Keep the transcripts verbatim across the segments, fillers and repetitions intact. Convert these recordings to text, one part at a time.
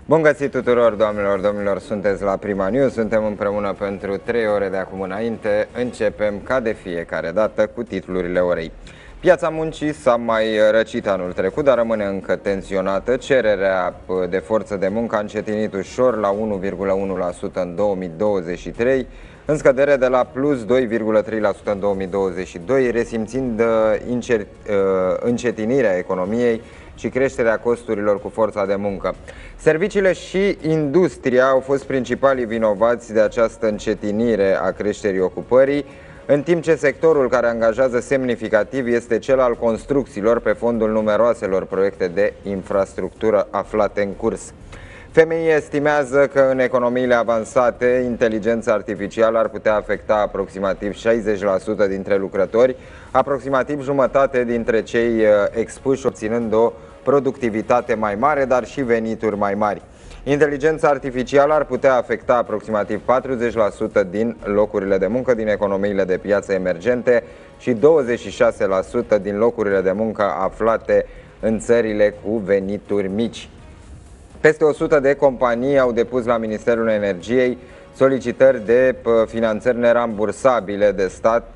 Bun găsit tuturor, doamnelor, domnilor, sunteți la Prima News, suntem împreună pentru trei ore de acum înainte. Începem ca de fiecare dată cu titlurile orei. Piața muncii s-a mai răcit anul trecut, dar rămâne încă tensionată. Cererea de forță de muncă a încetinit ușor la unu virgulă unu la sută în două mii douăzeci și trei, în scădere de la plus doi virgulă trei la sută în două mii douăzeci și doi, resimțind încetinirea economiei și creșterea costurilor cu forța de muncă. Serviciile și industria au fost principalii vinovați de această încetinire a creșterii ocupării, în timp ce sectorul care angajează semnificativ este cel al construcțiilor pe fondul numeroaselor proiecte de infrastructură aflate în curs. F M I estimează că în economiile avansate, inteligența artificială ar putea afecta aproximativ șaizeci la sută dintre lucrători, aproximativ jumătate dintre cei expuși obținând o productivitate mai mare, dar și venituri mai mari. Inteligența artificială ar putea afecta aproximativ patruzeci la sută din locurile de muncă din economiile de piață emergente și douăzeci și șase la sută din locurile de muncă aflate în țările cu venituri mici. Peste o sută de companii au depus la Ministerul Energiei solicitări de finanțări nerambursabile de stat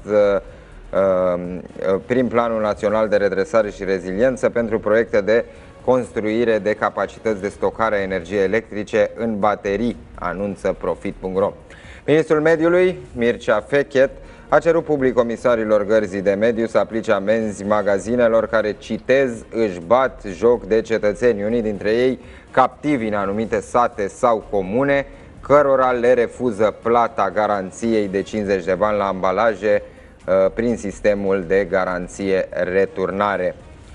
prin Planul Național de Redresare și Reziliență pentru proiecte de construire de capacități de stocare a energiei electrice în baterii, anunță Profit punct ro. Ministrul Mediului, Mircea Fechet, a cerut public comisarilor Gărzii de Mediu să aplice amenzi magazinelor care, citez, își bat joc de cetățeni, unii dintre ei captivi în anumite sate sau comune, cărora le refuză plata garanției de cincizeci de bani la ambalaje prin sistemul de garanție returnare.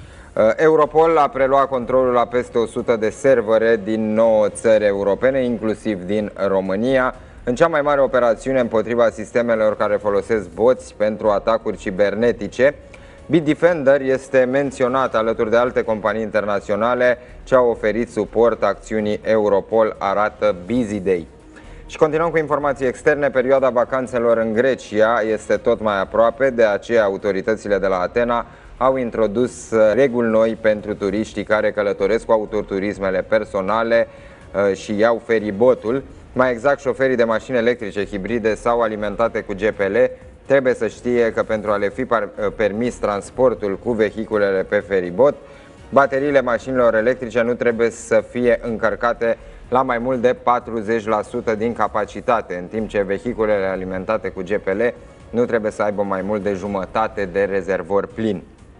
Europol a preluat controlul la peste o sută de servere din nouă țări europene, inclusiv din România, în cea mai mare operațiune împotriva sistemelor care folosesc boți pentru atacuri cibernetice. Bitdefender este menționat alături de alte companii internaționale ce au oferit suport acțiunii Europol, arată BusyDay. Și continuăm cu informații externe. Perioada vacanțelor în Grecia este tot mai aproape, de aceea autoritățile de la Atena au introdus reguli noi pentru turiștii care călătoresc cu autoturismele personale și iau feribotul. Mai exact, șoferii de mașini electrice, hibride sau alimentate cu G P L trebuie să știe că pentru a le fi permis transportul cu vehiculele pe feribot, bateriile mașinilor electrice nu trebuie să fie încărcate la mai mult de patruzeci la sută din capacitate, în timp ce vehiculele alimentate cu G P L nu trebuie să aibă mai mult de jumătate de rezervor plin.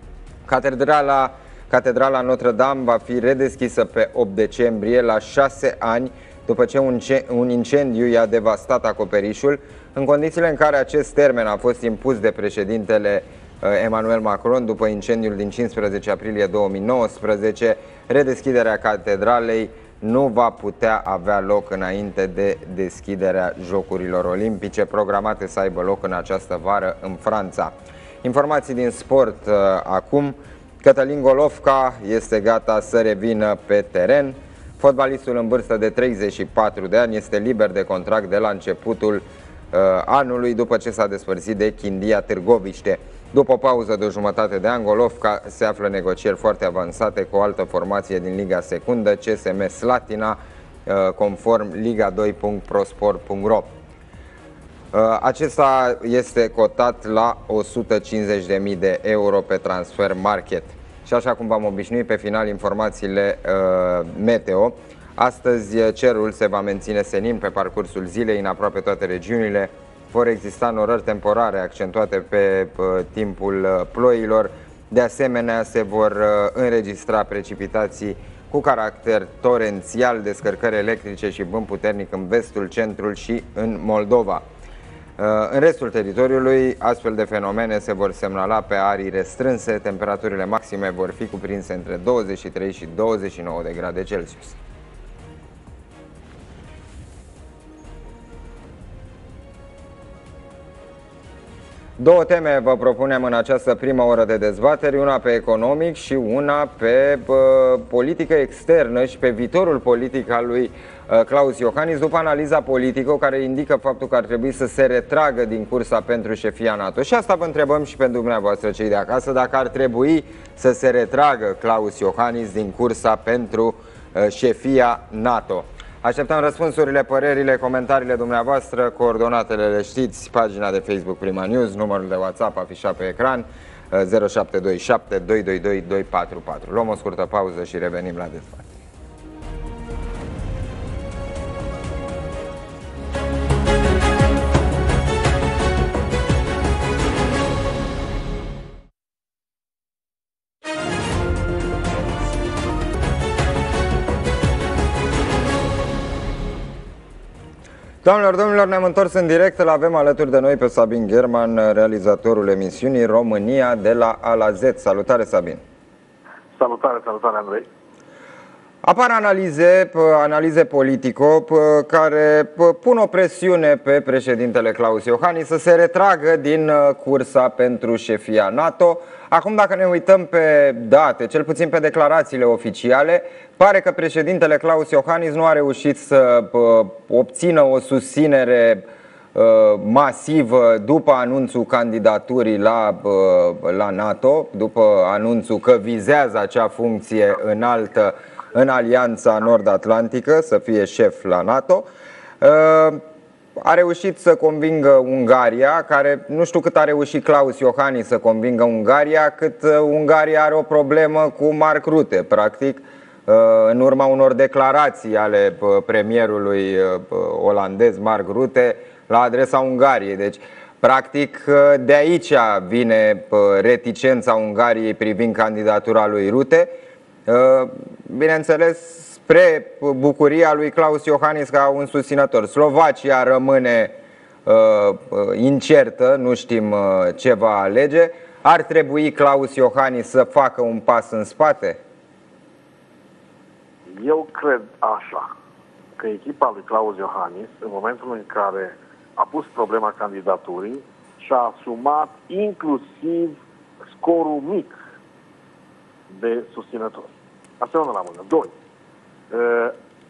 Catedrala, Catedrala Notre-Dame va fi redeschisă pe opt decembrie, la șase ani după ce un, un incendiu i-a devastat acoperișul, în condițiile în care acest termen a fost impus de președintele Emmanuel Macron după incendiul din cincisprezece aprilie două mii nouăsprezece. Redeschiderea catedralei nu va putea avea loc înainte de deschiderea Jocurilor Olimpice, programate să aibă loc în această vară în Franța. Informații din sport uh, acum. Cătălin Golovca este gata să revină pe teren. Fotbalistul în vârstă de treizeci și patru de ani este liber de contract de la începutul uh, anului, după ce s-a despărțit de Chindia Târgoviște. După o pauză de o jumătate de an, Golovca se află în negocieri foarte avansate cu o altă formație din Liga Secundă, C S M Slatina, uh, conform liga doi punct prosport punct ro. Acesta este cotat la o sută cincizeci de mii de euro pe Transfer Market. Și așa cum v-am obișnuit, pe final informațiile uh, meteo. Astăzi cerul se va menține senin pe parcursul zilei în aproape toate regiunile. Vor exista norări temporare accentuate pe uh, timpul uh, ploilor. De asemenea, se vor uh, înregistra precipitații cu caracter torențial, descărcări electrice și vânt puternic în vestul, centrul și în Moldova. În restul teritoriului, astfel de fenomene se vor semnala pe arii restrânse. Temperaturile maxime vor fi cuprinse între douăzeci și trei și douăzeci și nouă de grade Celsius. Două teme vă propunem în această primă oră de dezbateri, una pe economic și una pe uh, politică externă și pe viitorul politic al lui uh, Klaus Iohannis, după analiza politică care indică faptul că ar trebui să se retragă din cursa pentru șefia NATO. Și asta vă întrebăm și pentru dumneavoastră, cei de acasă, dacă ar trebui să se retragă Klaus Iohannis din cursa pentru șefia NATO. Așteptăm răspunsurile, părerile, comentariile dumneavoastră, coordonatele le știți, pagina de Facebook Prima News, numărul de WhatsApp afișat pe ecran zero șapte doi șapte doi doi doi doi patru patru. Luăm o scurtă pauză și revenim la dezbatere. Doamnelor, domnilor, ne-am întors în direct, îl avem alături de noi pe Sabin German, realizatorul emisiunii România de la A la Z. Salutare, Sabin! Salutare, salutare, Andrei! Apar analize, analize politico, care pun o presiune pe președintele Klaus Iohannis să se retragă din cursa pentru șefia NATO. Acum, dacă ne uităm pe date, cel puțin pe declarațiile oficiale, pare că președintele Klaus Iohannis nu a reușit să obțină o susținere masivă după anunțul candidaturii la, la NATO, după anunțul că vizează acea funcție înaltă în Alianța Nord-Atlantică, să fie șef la NATO. A reușit să convingă Ungaria, care nu știu cât a reușit Klaus Iohannis să convingă Ungaria, cât Ungaria are o problemă cu Mark Rutte, practic, în urma unor declarații ale premierului olandez Mark Rutte la adresa Ungariei. Deci, practic, de aici vine reticența Ungariei privind candidatura lui Rutte. Bineînțeles, spre bucuria lui Klaus Iohannis ca un susținător. Slovacia rămâne uh, incertă, nu știm uh, ce va alege. Ar trebui Klaus Iohannis să facă un pas în spate? Eu cred așa, că echipa lui Klaus Iohannis, în momentul în care a pus problema candidaturii, și-a asumat inclusiv scorul mic de susținători. Asta e una la mână. Doi. Uh,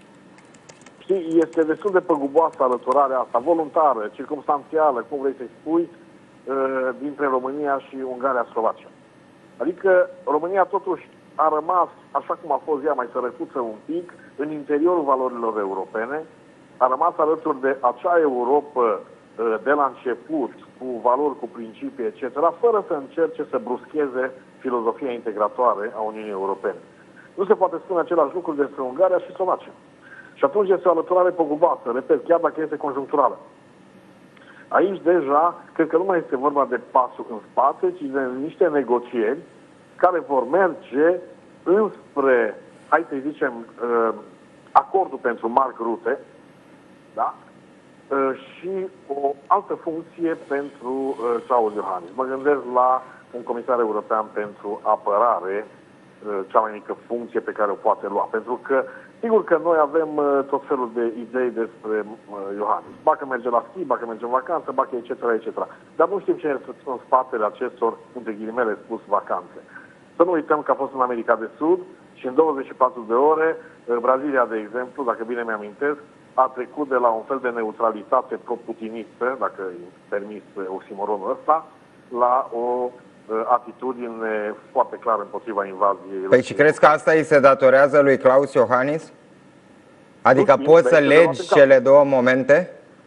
știi, este destul de păguboasă alăturarea asta, voluntară, circumstanțială, cum vrei să-i spui, uh, dintre România și Ungaria-Slovacia. Adică România totuși a rămas, așa cum a fost ea, mai sărăcuță un pic, în interiorul valorilor europene, a rămas alături de acea Europă uh, de la început, cu valori, cu principii, et cetera, fără să încerce să bruscheze filozofia integratoare a Uniunii Europene. Nu se poate spune același lucru despre Ungaria și Slovacia. Și atunci este o alăturare păguboasă, repet, chiar dacă este conjuncturală. Aici deja, cred că nu mai este vorba de pasul în spate, ci de niște negocieri care vor merge înspre, hai să zicem, acordul pentru Mark Rutte, da? Și o altă funcție pentru Klaus Iohannis. Mă gândesc la un comisar european pentru apărare, cea mai mică funcție pe care o poate lua. Pentru că, sigur că noi avem tot felul de idei despre Iohannis. Ba că merge la schi, ba că merge în vacanță, ba că et cetera, et cetera. Dar nu știm ce este în spatele acestor, între ghilimele spus, vacanțe. Să nu uităm că a fost în America de Sud și în douăzeci și patru de ore, Brazilia, de exemplu, dacă bine mi-amintesc, a trecut de la un fel de neutralitate pro-putinistă, dacă îi permis oximoronul ăsta, la o atitudine foarte clară împotriva invaziei. Păi și crezi că asta îi se datorează lui Klaus Iohannis? Adică nu poți să legi cele două momente?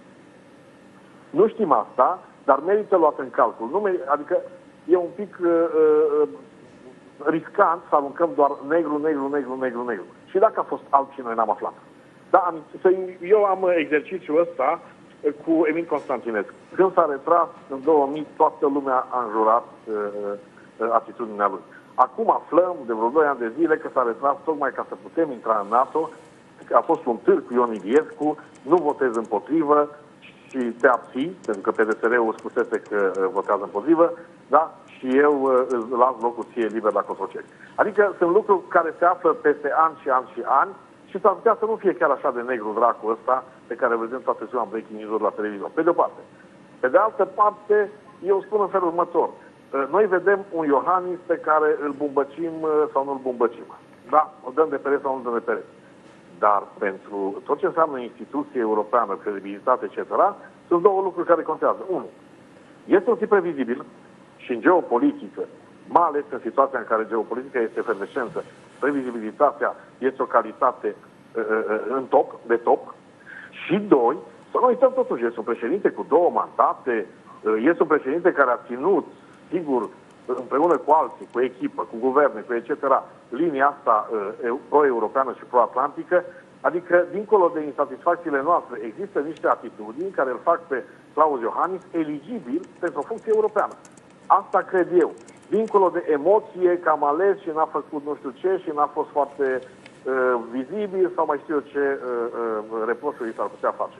Nu știm asta, dar merită luat în calcul. Nu merită, adică e un pic uh, uh, riscant să aruncăm doar negru, negru, negru, negru, negru. Și dacă a fost alb și noi n-am aflat. Da, eu am exercițiul ăsta cu Emil Constantinescu. Când s-a retras în două mii, toată lumea a înjurat uh, uh, atitudinea lui. Acum aflăm de vreo doi ani de zile că s-a retras tocmai ca să putem intra în NATO. A fost un târg cu Ion Iliescu, nu votez împotrivă și te abții, pentru că P D S R-ul spusese că uh, votează împotrivă, da? Și eu uh, îți las locul ție liber la Cotroceni. Adică sunt lucruri care se află peste ani și ani și ani și s-ar putea să nu fie chiar așa de negru dracul ăsta pe care îl vedem toată ziua în breaking news la televizor. Pe de o parte. Pe de altă parte, eu spun în felul următor. Noi vedem un Iohannis pe care îl bumbăcim sau nu îl bumbăcim. Da, o dăm de pereți sau nu îl dăm de pereți. Dar pentru tot ce înseamnă instituție europeană, credibilitate, et cetera, sunt două lucruri care contează. Unu, este un tip previzibil și în geopolitică, mai ales în situația în care geopolitica este efervescență, previzibilitatea este o calitate uh, uh, în top, de top. Și doi, să nu uităm totuși, este un președinte cu două mandate, uh, este un președinte care a ținut, sigur, împreună cu alții, cu echipă, cu guverne, cu et cetera, linia asta uh, pro-europeană și pro-atlantică, adică, dincolo de insatisfacțiile noastre, există niște atitudini care îl fac pe Klaus Iohannis eligibil pentru o funcție europeană. Asta cred eu. Dincolo de emoție, că am ales și n-a făcut nu știu ce și n-a fost foarte uh, vizibil sau mai știu eu ce uh, uh, reproșuri s-ar putea face.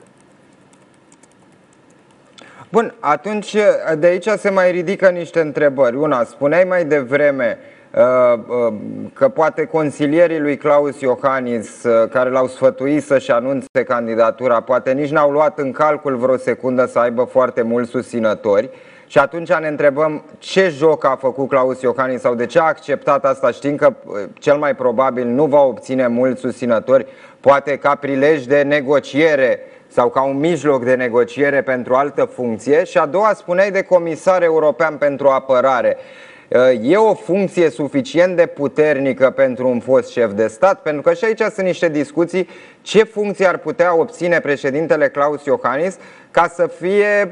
Bun, atunci de aici se mai ridică niște întrebări. Una, spuneai mai devreme uh, uh, că poate consilierii lui Klaus Iohannis, uh, care l-au sfătuit să-și anunțe candidatura, poate nici n-au luat în calcul vreo secundă să aibă foarte mulți susținători. Și atunci ne întrebăm ce joc a făcut Klaus Iohannis sau de ce a acceptat asta, știind că cel mai probabil nu va obține mulți susținători, poate ca prilej de negociere sau ca un mijloc de negociere pentru altă funcție. Și a doua, spuneai de comisar european pentru apărare. E o funcție suficient de puternică pentru un fost șef de stat? Pentru că și aici sunt niște discuții ce funcție ar putea obține președintele Klaus Iohannis ca să fie,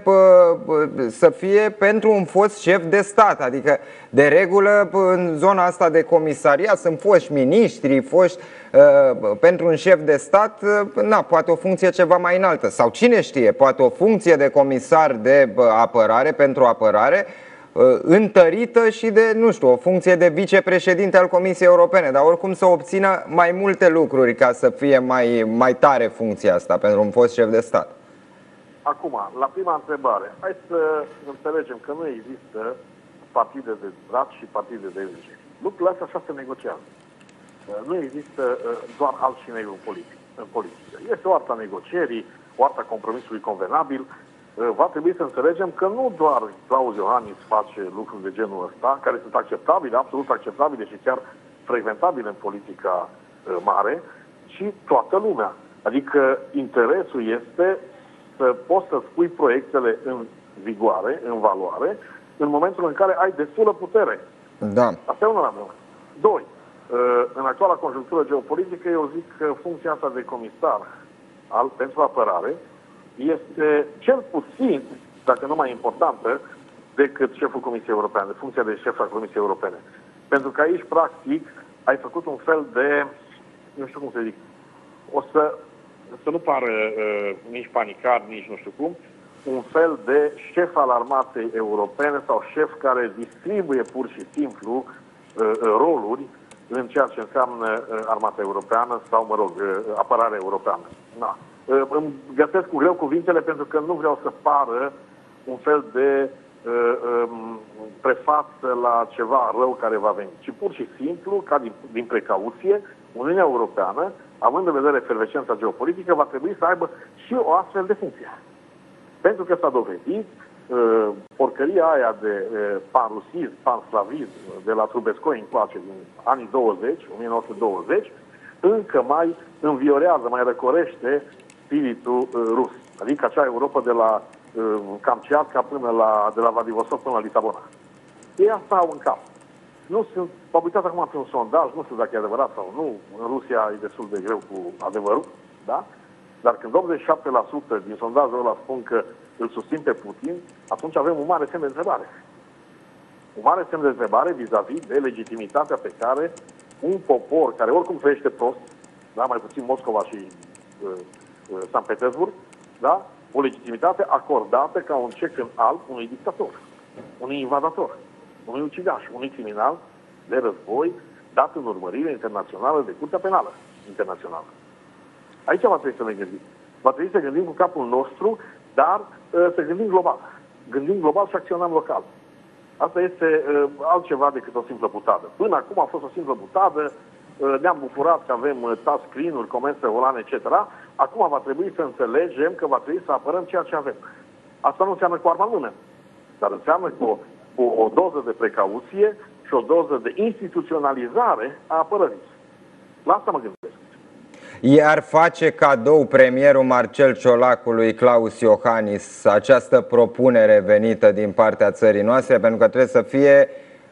să fie pentru un fost șef de stat. Adică, de regulă, în zona asta de comisariat sunt foști miniștri, foști, pentru un șef de stat, na, poate o funcție ceva mai înaltă. Sau cine știe, poate o funcție de comisar de apărare pentru apărare întărită și de, nu știu, o funcție de vicepreședinte al Comisiei Europene, dar oricum să obțină mai multe lucruri ca să fie mai, mai tare funcția asta pentru un fost șef de stat. Acum, la prima întrebare, hai să înțelegem că nu există partide de braț și partide de rege. Lucrurile astea așa se negociază. Nu există doar alb și negru în politică. Este o artă a negocierii, o artă a compromisului convenabil. Va trebui să înțelegem că nu doar Klaus Iohannis face lucruri de genul ăsta, care sunt acceptabile, absolut acceptabile și chiar frecventabile în politica mare, ci toată lumea. Adică interesul este să poți să spui proiectele în vigoare, în valoare, în momentul în care ai destulă putere. Da. Asta e unul la mână. Doi, în actuala conjunctură geopolitică, eu zic că funcția asta de comisar al, pentru apărare este cel puțin, dacă nu mai importantă, decât șeful Comisiei Europene, funcția de șef al Comisiei Europene. Pentru că aici, practic, ai făcut un fel de, nu știu cum să zic, o să, să nu pară uh, nici panicar, nici nu știu cum, un fel de șef al armatei europene sau șef care distribuie pur și simplu uh, roluri în ceea ce înseamnă uh, armata europeană sau, mă rog, uh, apărarea europeană. Na. Îmi găsesc cu greu cuvintele pentru că nu vreau să pară un fel de uh, um, prefață la ceva rău care va veni, ci pur și simplu, ca din, din precauție, Uniunea Europeană, având în vedere efervescența geopolitică, va trebui să aibă și o astfel de funcție. Pentru că s-a dovedit uh, porcăria aia de uh, panrusism, panslavism de la Trubescoi încoace din anii douăzeci, o mie nouă sute douăzeci, încă mai înviorează, mai răcorește spiritul uh, rus. Adică acea Europa de la uh, Kamchatka până la, de la Vladivostok până la Lisabona. Ei asta au în cap. Nu sunt, m-am uitat acum pe un sondaj, nu știu dacă e adevărat sau nu, în Rusia e destul de greu cu adevărul, da? Dar când optzeci și șapte la sută din sondajul ăla spun că îl susțin pe Putin, atunci avem un mare semn de întrebare. Un mare semn de întrebare vis-a-vis de legitimitatea pe care un popor care oricum trăiește prost, da? Mai puțin Moscova și uh, uh, Sankt Petersburg, da? O legitimitate acordată ca un cec în alb unui dictator, unui invadator, unui ucigaș, unui criminal de război dat în urmărire internațională de Curtea Penală Internațională. Aici va trebui să ne gândim. Va trebui să gândim cu capul nostru, dar uh, să gândim global. Gândim global și acționăm local. Asta este uh, altceva decât o simplă butadă. Până acum a fost o simplă butadă, uh, ne-am bucurat că avem uh, touchscreen-uri, comenzi volane, et cetera. Acum va trebui să înțelegem că va trebui să apărăm ceea ce avem. Asta nu înseamnă cu arma în mână, dar înseamnă cu o, o doză de precauție și o doză de instituționalizare a apărării. La asta mă gândesc. I-ar face cadou premierul Marcel Ciolacu lui Klaus Iohannis această propunere venită din partea țării noastre, pentru că trebuie să fie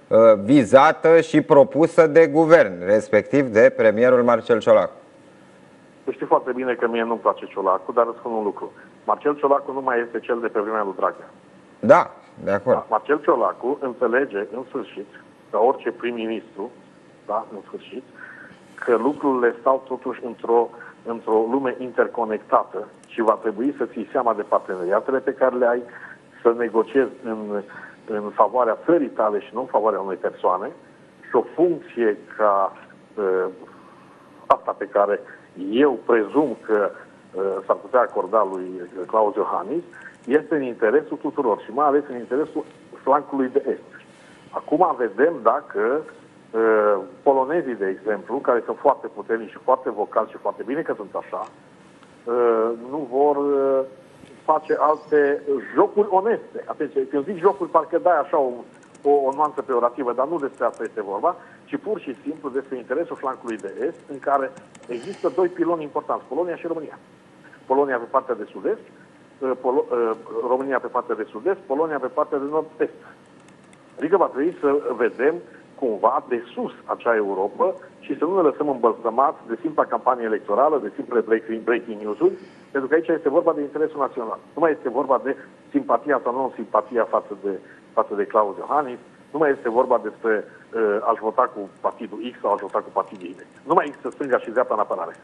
vizată și propusă de guvern, respectiv de premierul Marcel Ciolacu. Știi foarte bine că mie nu-mi place Ciolacu, dar îți spun un lucru. Marcel Ciolacu nu mai este cel de pe vremea lui Dragnea. Da, de acord. Marcel Ciolacu înțelege în sfârșit, ca orice prim-ministru, da, în sfârșit, că lucrurile stau totuși într-o într-o lume interconectată și va trebui să ții seama de parteneriatele pe care le ai, să negociezi în, în favoarea țării tale și nu în favoarea unei persoane și o funcție ca uh, asta pe care eu prezum că uh, s-ar putea acorda lui Klaus Iohannis, este în interesul tuturor și mai ales în interesul flancului de est. Acum vedem dacă uh, polonezii, de exemplu, care sunt foarte puternici și foarte vocali și foarte bine că sunt așa, uh, nu vor uh, face alte jocuri oneste. Atenție, când zic jocuri, parcă dai așa o, o, o nuanță peorativă, dar nu despre asta este vorba, ci pur și simplu despre interesul flancului de est, în care există doi piloni importanți, Polonia și România. Polonia pe partea de sud-est, Polo- România pe partea de sud-est, Polonia pe partea de nord-est. Adică va trebui să vedem cumva de sus acea Europa și să nu ne lăsăm îmbălsămați de simpla campanie electorală, de simple breaking, breaking news-uri, pentru că aici este vorba de interesul național. Nu mai este vorba de simpatia sau non-simpatia față de, față de Klaus Iohannis, nu mai este vorba despre uh, aș vota cu partidul X sau aș vota cu partidul Y. Nu mai există stânga și dreapta în apărare.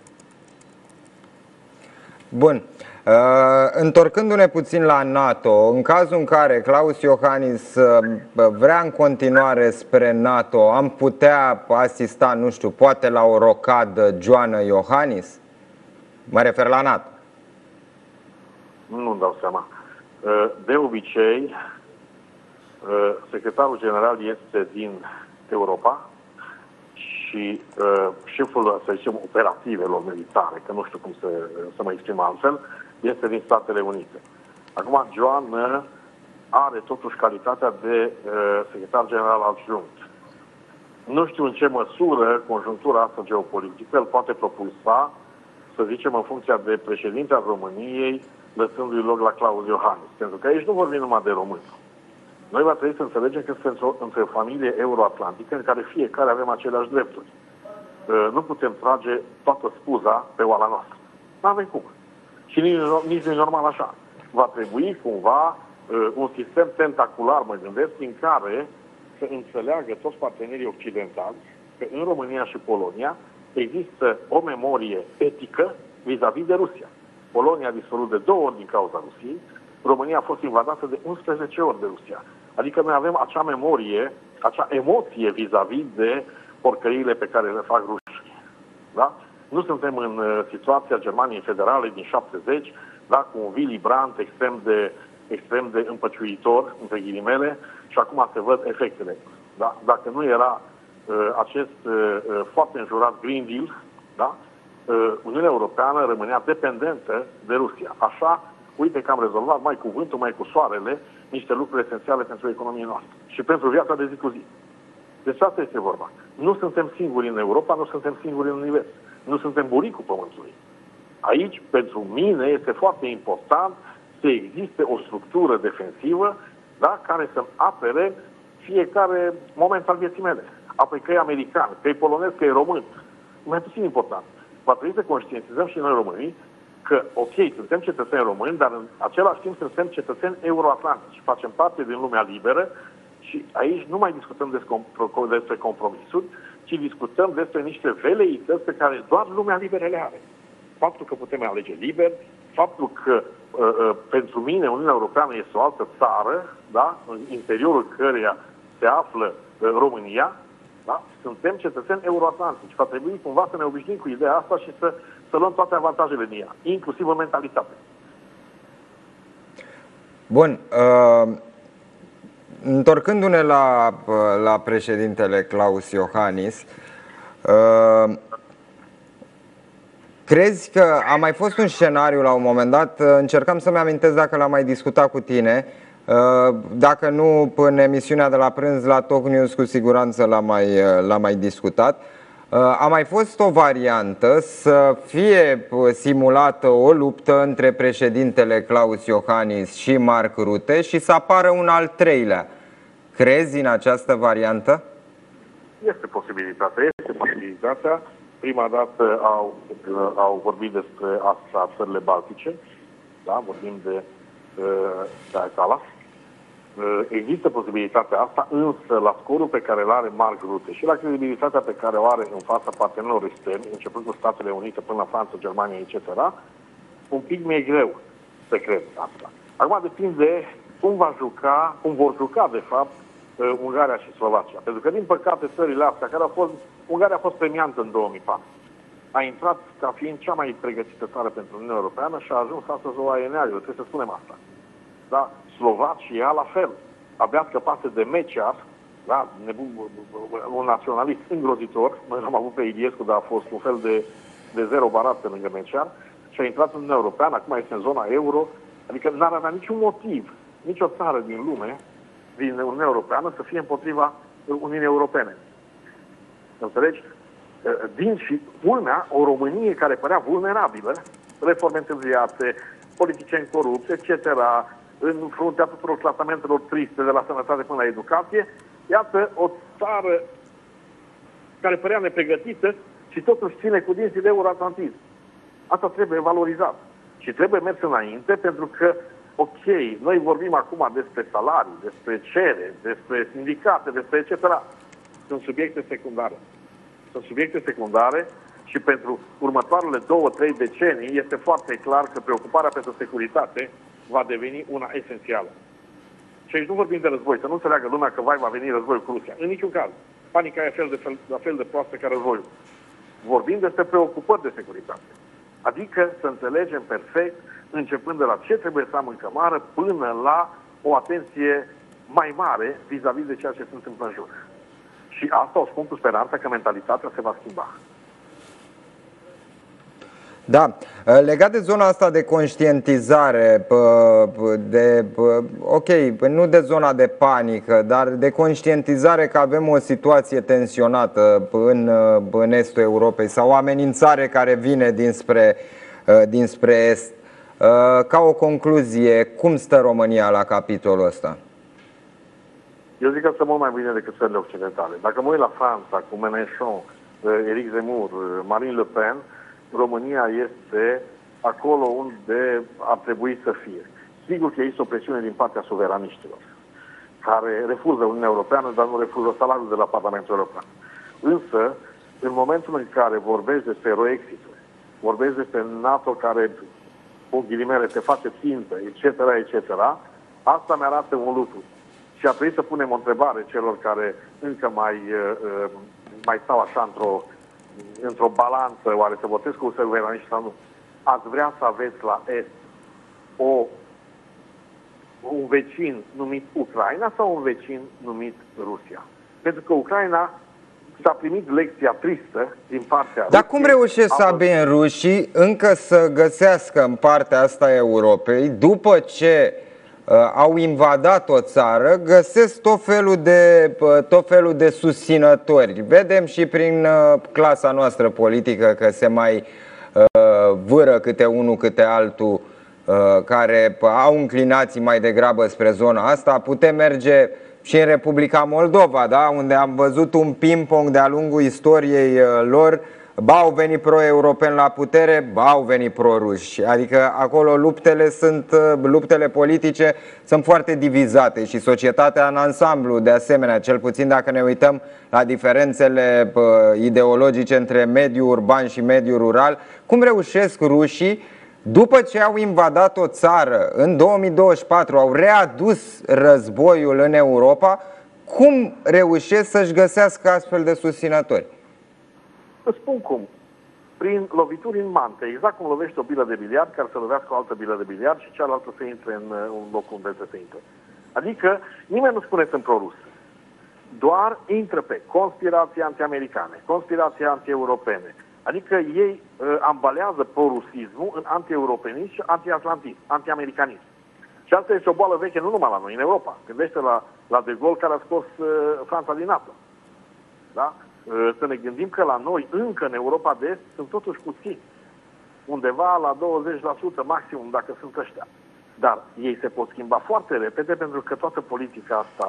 Bun. Uh, întorcându-ne puțin la NATO, în cazul în care Klaus Iohannis uh, vrea în continuare spre NATO, am putea asista, nu știu, poate la o rocadă Joană Iohannis? Mă refer la NATO. Nu-mi dau seama. Uh, de obicei, uh, secretarul general este din Europa și uh, șeful, să zicem, operativelor militare, că nu știu cum să, să mă exprim altfel, este din Statele Unite. Acum, Joană are totuși calitatea de uh, secretar general adjunct. Nu știu în ce măsură conjunctura asta geopolitică îl poate propulsa, să zicem, în funcția de președinte al României, lăsându-i loc la Klaus Iohannis. Pentru că aici nu vorbim numai de români. Noi va trebui să înțelegem că suntem într-o familie euroatlantică în care fiecare avem aceleași drepturi. Nu putem trage toată spuza pe oala noastră. Nu avem cum. Și nici, nici nu e normal așa. Va trebui cumva un sistem tentacular, mă gândesc, în care să înțeleagă toți partenerii occidentali că în România și Polonia există o memorie etică vis-a-vis de Rusia. Polonia a dispărut de două ori din cauza Rusiei, România a fost invadată de unsprezece ori de Rusia. Adică noi avem acea memorie, acea emoție vis-a-vis de porcăriile pe care le fac rușii. Da? Nu suntem în uh, situația Germaniei Federale din șaptezeci, da, cu un Willy Brandt extrem de, extrem de împăciuitor, între ghilimele, și acum se văd efectele. Da? Dacă nu era uh, acest uh, foarte înjurat Green Deal, da? uh, Uniunea Europeană rămânea dependentă de Rusia. Așa, uite că am rezolvat mai cu vântul, mai cu soarele, niște lucruri esențiale pentru economia noastră și pentru viața de zi cu zi. Deci asta este vorba. Nu suntem singuri în Europa, nu suntem singuri în univers. Nu suntem buricul Pământului. Aici, pentru mine, este foarte important să existe o structură defensivă, da, care să apere fiecare moment al vieții mele. Apoi că e american, că e polonez, că e român. Mai puțin important. Va trebui să conștientizăm și noi românii că, ok, suntem cetățeni români, dar în același timp suntem cetățeni euroatlantici. Facem parte din lumea liberă și aici nu mai discutăm despre compromisuri, ci discutăm despre niște veleități pe care doar lumea liberă le are. Faptul că putem alege liber, faptul că uh, uh, pentru mine Uniunea Europeană este o altă țară, da, în interiorul căreia se află uh, România, da? Suntem cetățeni euroatlantici. Va trebui cumva să ne obișnuim cu ideea asta și să, să luăm toate avantajele din ea, inclusiv în mentalitate. Bun. Uh, întorcându-ne la, la președintele Klaus Iohannis, uh, crezi că a mai fost un scenariu la un moment dat, încercam să-mi amintesc dacă l-am mai discutat cu tine, dacă nu în emisiunea de la prânz la Talk News, cu siguranță l-am mai, l-am mai discutat. A mai fost o variantă să fie simulată o luptă între președintele Klaus Iohannis și Mark Rutte și să apară un al treilea. Crezi în această variantă? Este posibilitatea, este posibilitatea. Prima dată au, au vorbit despre asta țările baltice, da? Vorbim de, de Aitala. Există posibilitatea asta, însă la scorul pe care îl are Mark Rutte și la credibilitatea pe care o are în fața partenerilor externi, începând cu Statele Unite până la Franța, Germania, et cetera, un pic mi-e greu să cred asta. Acum depinde cum va juca, cum vor juca, de fapt, Ungaria și Slovacia. Pentru că, din păcate, țările astea, care au fost, Ungaria a fost premiantă în două mii patru, a intrat ca fiind cea mai pregătită țară pentru Uniunea Europeană și a ajuns astăzi o aie neagră, trebuie să spunem asta. Da? Slovacia, la fel, abia scăpase de Meciar, da? Un naționalist îngrozitor, noi l-am avut pe Iliescu, dar a fost un fel de, de zero barat pe lângă Meciar, și a intrat în Uniunea Europeană, acum este în zona euro, adică n-ar avea niciun motiv, nicio țară din lume, din Uniunea Europeană, să fie împotriva Uniunii Europene. Înțelegi? Din și culmea, o Românie care părea vulnerabilă, reforme întârziate, politicieni corupți, et cetera, în fruntea tuturor clasamentelor triste, de la sănătate până la educație, iată o țară care părea nepregătită și totuși ține cu dinții de euroatlantism. Asta trebuie valorizat. Și trebuie mers înainte, pentru că, ok, noi vorbim acum despre salarii, despre cereri, despre sindicate, despre et cetera. Sunt subiecte secundare. Sunt subiecte secundare și pentru următoarele două, trei decenii este foarte clar că preocuparea pentru securitate va deveni una esențială. Și aici nu vorbim de război, să nu înțeleagă lumea că vai va veni război cu Rusia. În niciun caz. Panica e fel de fel, la fel de proastă ca războiul. Vorbim despre preocupări de securitate. Adică să înțelegem perfect, începând de la ce trebuie să am în cămară, până la o atenție mai mare vis-a-vis de ceea ce se întâmplă în jur. Și asta o spun cu speranța că mentalitatea se va schimba. Da, legat de zona asta de conștientizare, de, ok, nu de zona de panică, dar de conștientizare că avem o situație tensionată în, în estul Europei sau o amenințare care vine dinspre, dinspre est. Ca o concluzie, cum stă România la capitolul ăsta? Eu zic că stă mult mai bine decât țările occidentale. Dacă mă uit la Franța, cu Mélenchon, Éric Zemmour, Marine Le Pen, România este acolo unde ar trebui să fie. Sigur că există o presiune din partea suveraniștilor, care refuză Uniunea Europeană, dar nu refuză salariul de la Parlamentul European. Însă, în momentul în care vorbești despre Roexit, vorbești despre NATO care, cu ghilimele, te face țintă, et cetera, et cetera, asta mi arată un lucru. Și a trebuit să punem o întrebare celor care încă mai, mai stau așa într-o într-o balanță, oare să votez cu suveraniști sau nu. Ați vrea să aveți la est o, un vecin numit Ucraina sau un vecin numit Rusia? Pentru că Ucraina s-a primit lecția tristă din partea Dar cum reușesc să abia rușii încă să găsească în partea asta a Europei, după ce uh, au invadat o țară, găsesc tot felul de, uh, tot felul de susținători. Vedem și prin uh, clasa noastră politică că se mai uh, vâră câte unul, câte altul, uh, care au înclinații mai degrabă spre zona asta. Putem merge și în Republica Moldova, da? Unde am văzut un ping-pong de-a lungul istoriei uh, lor. Ba au venit pro-europeni la putere, ba au venit pro-ruși. Adică acolo luptele, sunt, luptele politice sunt foarte divizate și societatea în ansamblu, de asemenea, cel puțin dacă ne uităm la diferențele ideologice între mediul urban și mediul rural. Cum reușesc rușii, după ce au invadat o țară în două mii douăzeci și patru, au readus războiul în Europa, cum reușesc să-și găsească astfel de susținători? Îți spun cum. Prin lovituri în mante, exact cum lovești o bilă de biliard care să lovească o altă bilă de biliard și cealaltă să intre în un loc unde să intre. Adică nimeni nu spune sunt pro-rus. Doar intră pe conspirații anti-americane, conspirații anti-europene. Adică ei uh, ambalează pro-rusismul în anti-europenism și anti-atlantism, anti-americanism. Și asta este o boală veche nu numai la noi, în Europa. Gândește la, la De Gaulle care a scos uh, Franța din NATO. Da? Să ne gândim că la noi, încă în Europa de Est, sunt totuși puțini. Undeva la douăzeci la sută maximum, dacă sunt ăștia. Dar ei se pot schimba foarte repede, pentru că toată politica asta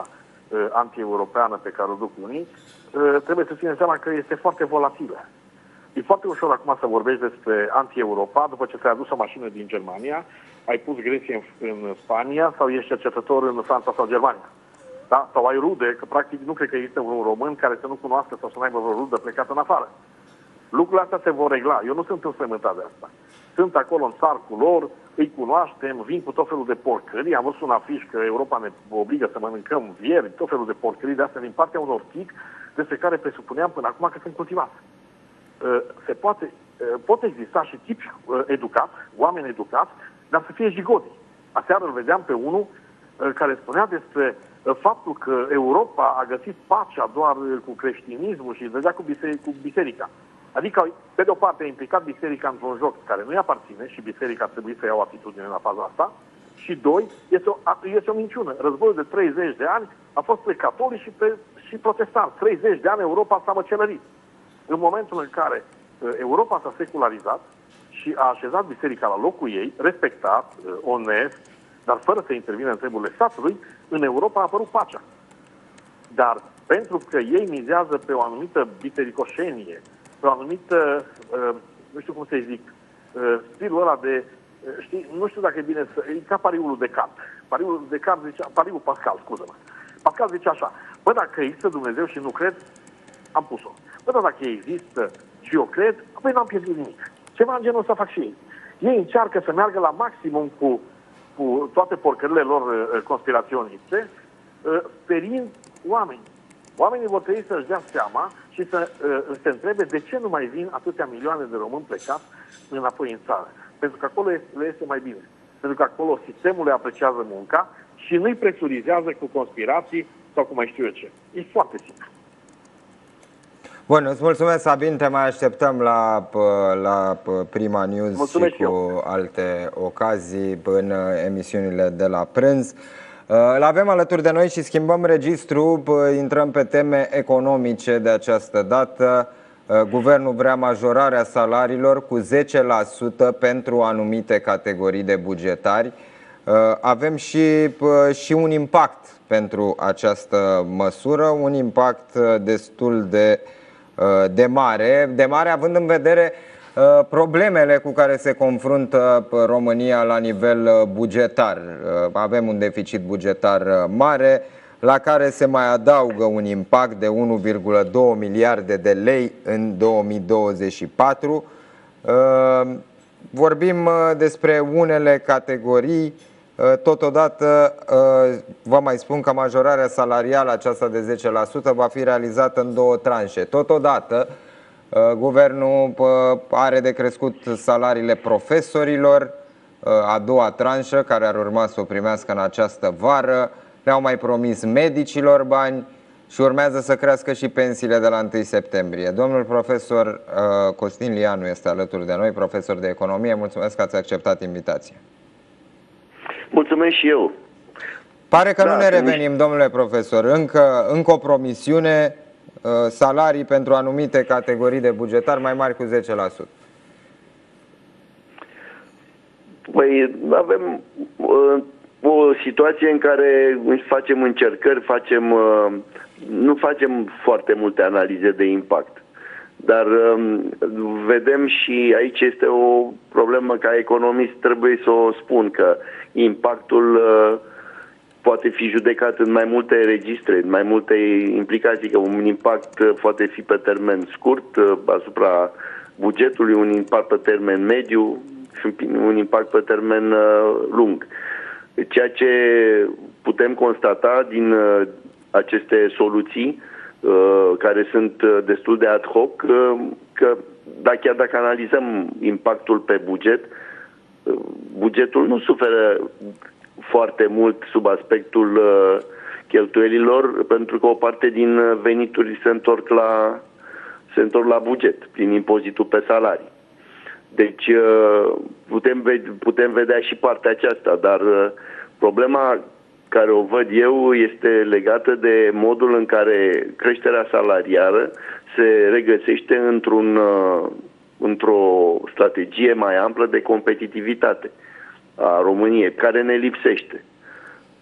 uh, anti-europeană pe care o duc unii, uh, trebuie să ținem seama că este foarte volatilă. E foarte ușor acum să vorbești despre anti-Europa după ce ți-ai adus o mașină din Germania, ai pus Grecia în, în Spania sau ești cercetător în Franța sau Germania. Da? Sau ai rude, că practic nu cred că există un român care să nu cunoască sau să nu aibă vreo rudă plecată în afară. Lucrurile astea se vor regla. Eu nu sunt înspăimântat de asta. Sunt acolo în țarcul lor, îi cunoaștem, vin cu tot felul de porcării. Am văzut un afiș că Europa ne obligă să mănâncăm vieri, tot felul de porcării de astea din partea unor tic despre care presupuneam până acum că sunt cultivate. Se poate, pot exista și tipi educați, oameni educați, dar să fie jigodi. Aseară îl vedeam pe unul care spunea despre faptul că Europa a găsit pacea doar cu creștinismul și îl vedea cu, biseric, cu biserica. Adică, pe de o parte, a implicat biserica într-un joc care nu-i aparține și biserica ar trebui să ia o atitudine la faza asta. Și doi, este o, este o minciună. Războiul de treizeci de ani a fost pe catolici și, pe, și protestanți. treizeci de ani Europa s-a măcelărit. În momentul în care Europa s-a secularizat și a așezat biserica la locul ei, respectat, onest, dar fără să intervină în treburile statului, în Europa a apărut pacea. Dar pentru că ei mizează pe o anumită bisericoșenie, pe o anumită, nu știu cum să zic, stilul ăla de, știi, nu știu dacă e bine să, e ca pariul de Descartes. Pariul de Descartes zicea, pariul Pascal, scuză-mă. Pascal zice așa, bă, dacă există Dumnezeu și nu cred, am pus-o. Bă, dar dacă există și eu cred, apoi n-am pierdut nimic. Ceva în genul ăsta fac și ei. Ei încearcă să meargă la maximum cu, cu toate porcările lor uh, conspiraționiste, uh, sperind oameni. Oamenii vor trebui să-și dea seama și să uh, se întrebe de ce nu mai vin atâtea milioane de români plecați înapoi în țară. Pentru că acolo le este mai bine. Pentru că acolo sistemul le apreciază munca și nu-i presurizează cu conspirații sau cu mai știu eu ce. E foarte simplu. Bun, îți mulțumesc, Sabin, te mai așteptăm la, la Prima News. Mulțumesc și cu eu. Alte ocazii în emisiunile de la prânz. Îl avem alături de noi și schimbăm registru, intrăm pe teme economice de această dată. Guvernul vrea majorarea salariilor cu zece la sută pentru anumite categorii de bugetari. Avem și, și un impact pentru această măsură, un impact destul de de mare, de mare având în vedere uh, problemele cu care se confruntă România la nivel bugetar. Uh, avem un deficit bugetar mare, la care se mai adaugă un impact de unu virgulă doi miliarde de lei în două mii douăzeci și patru. Uh, vorbim despre unele categorii. Totodată vă mai spun că majorarea salarială aceasta de zece la sută va fi realizată în două tranșe. Totodată guvernul are de crescut salariile profesorilor, a doua tranșă care ar urma să o primească în această vară. Le-au mai promis medicilor bani și urmează să crească și pensiile de la întâi septembrie. Domnul profesor Costin Lianu este alături de noi, profesor de economie. Mulțumesc că ați acceptat invitația. Mulțumesc și eu. Pare că da, nu ne revenim, domnule profesor. Încă, încă o promisiune, salarii pentru anumite categorii de bugetari mai mari cu zece la sută. Păi avem uh, o situație în care facem încercări, facem, uh, nu facem foarte multe analize de impact. Dar uh, vedem și aici este o problemă, ca economist trebuie să o spun, că impactul uh, poate fi judecat în mai multe registre, în mai multe implicații, că un impact uh, poate fi pe termen scurt uh, asupra bugetului, un impact pe termen mediu și un impact pe termen uh, lung. Ceea ce putem constata din uh, aceste soluții uh, care sunt uh, destul de ad hoc, uh, că da, chiar dacă analizăm impactul pe buget, bugetul nu suferă foarte mult sub aspectul uh, cheltuielilor, pentru că o parte din venituri se întorc la, se întorc la buget, prin impozitul pe salarii. Deci uh, putem, putem vedea și partea aceasta, dar uh, problema care o văd eu este legată de modul în care creșterea salarială se regăsește într-un... Uh, într-o strategie mai amplă de competitivitate a României, care ne lipsește.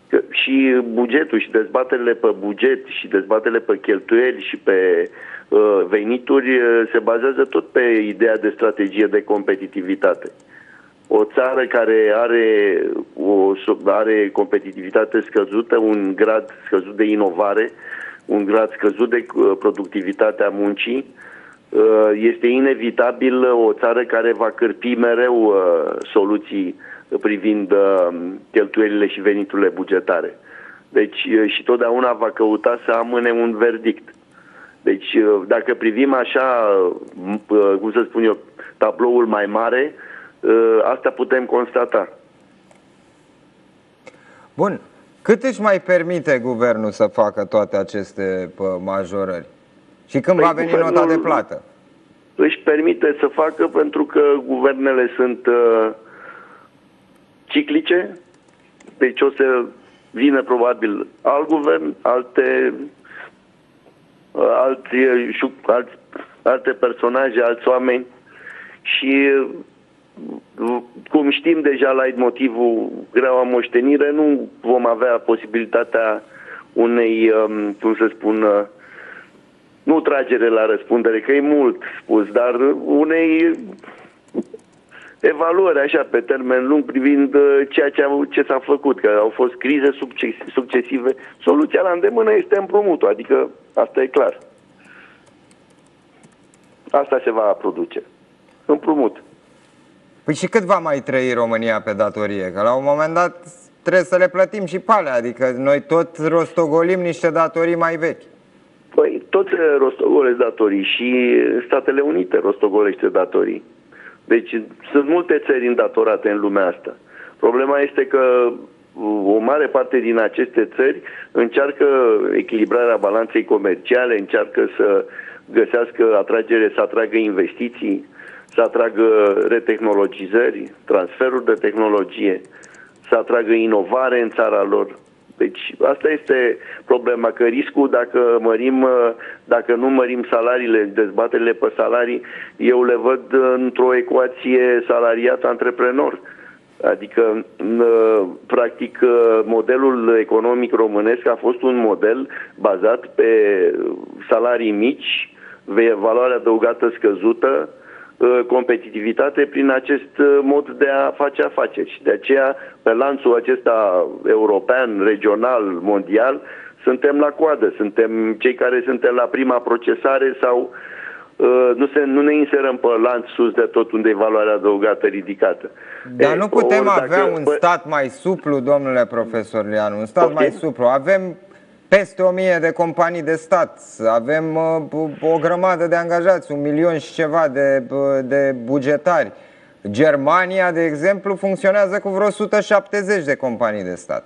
că și bugetul și dezbaterile pe buget și dezbaterile pe cheltuieli și pe uh, venituri uh, se bazează tot pe ideea de strategie de competitivitate. O țară care are, o, are competitivitate scăzută, un grad scăzut de inovare, un grad scăzut de uh, productivitate a muncii, uh, este inevitabil o țară care va cârpi mereu uh, soluții privind uh, cheltuielile și veniturile bugetare. Deci uh, și totdeauna va căuta să amâne un verdict. Deci uh, dacă privim așa, uh, cum să spun eu, tabloul mai mare, uh, asta putem constata. Bun. Cât își mai permite guvernul să facă toate aceste majorări? Și când păi va veni nota de plată? Își permite să facă pentru că guvernele sunt uh, ciclice, deci o să vină probabil alt guvern, alte, alți, alți, alte personaje, alți oameni și cum știm deja la motivul greaua moștenire, nu vom avea posibilitatea unei, cum să spun, nu tragere la răspundere, că e mult spus, dar unei evaluări așa pe termen lung privind ceea ce, ce s-a făcut, că au fost crize succesive. Soluția la îndemână este împrumutul, adică asta e clar. Asta se va produce. Împrumut. Păi și cât va mai trăi România pe datorie? Că la un moment dat trebuie să le plătim și pe alea, adică noi tot rostogolim niște datorii mai vechi. Păi toți rostogolesc datorii și Statele Unite rostogolește datorii. Deci sunt multe țări îndatorate în lumea asta. Problema este că o mare parte din aceste țări încearcă echilibrarea balanței comerciale, încearcă să găsească atragere, să atragă investiții, să atragă retehnologizări, transferuri de tehnologie, să atragă inovare în țara lor. Deci asta este problema, că riscul dacă mărim, dacă nu mărim salariile, dezbaterile pe salarii, eu le văd într-o ecuație salariat-antreprenor. Adică, practic, modelul economic românesc a fost un model bazat pe salarii mici, valoare adăugată scăzută, competitivitate prin acest mod de a face afaceri. Și de aceea, pe lanțul acesta european, regional, mondial, suntem la coadă. Suntem cei care suntem la prima procesare sau uh, nu, se, nu ne inserăm pe lanț sus de tot unde e valoarea adăugată ridicată. Dar e, nu putem ori, avea dacă... un stat mai suplu, domnule profesor Lianu, un stat okay. mai suplu. Avem peste o mie de companii de stat, avem uh, o grămadă de angajați, un milion și ceva de, uh, de bugetari. Germania, de exemplu, funcționează cu vreo o sută șaptezeci de companii de stat.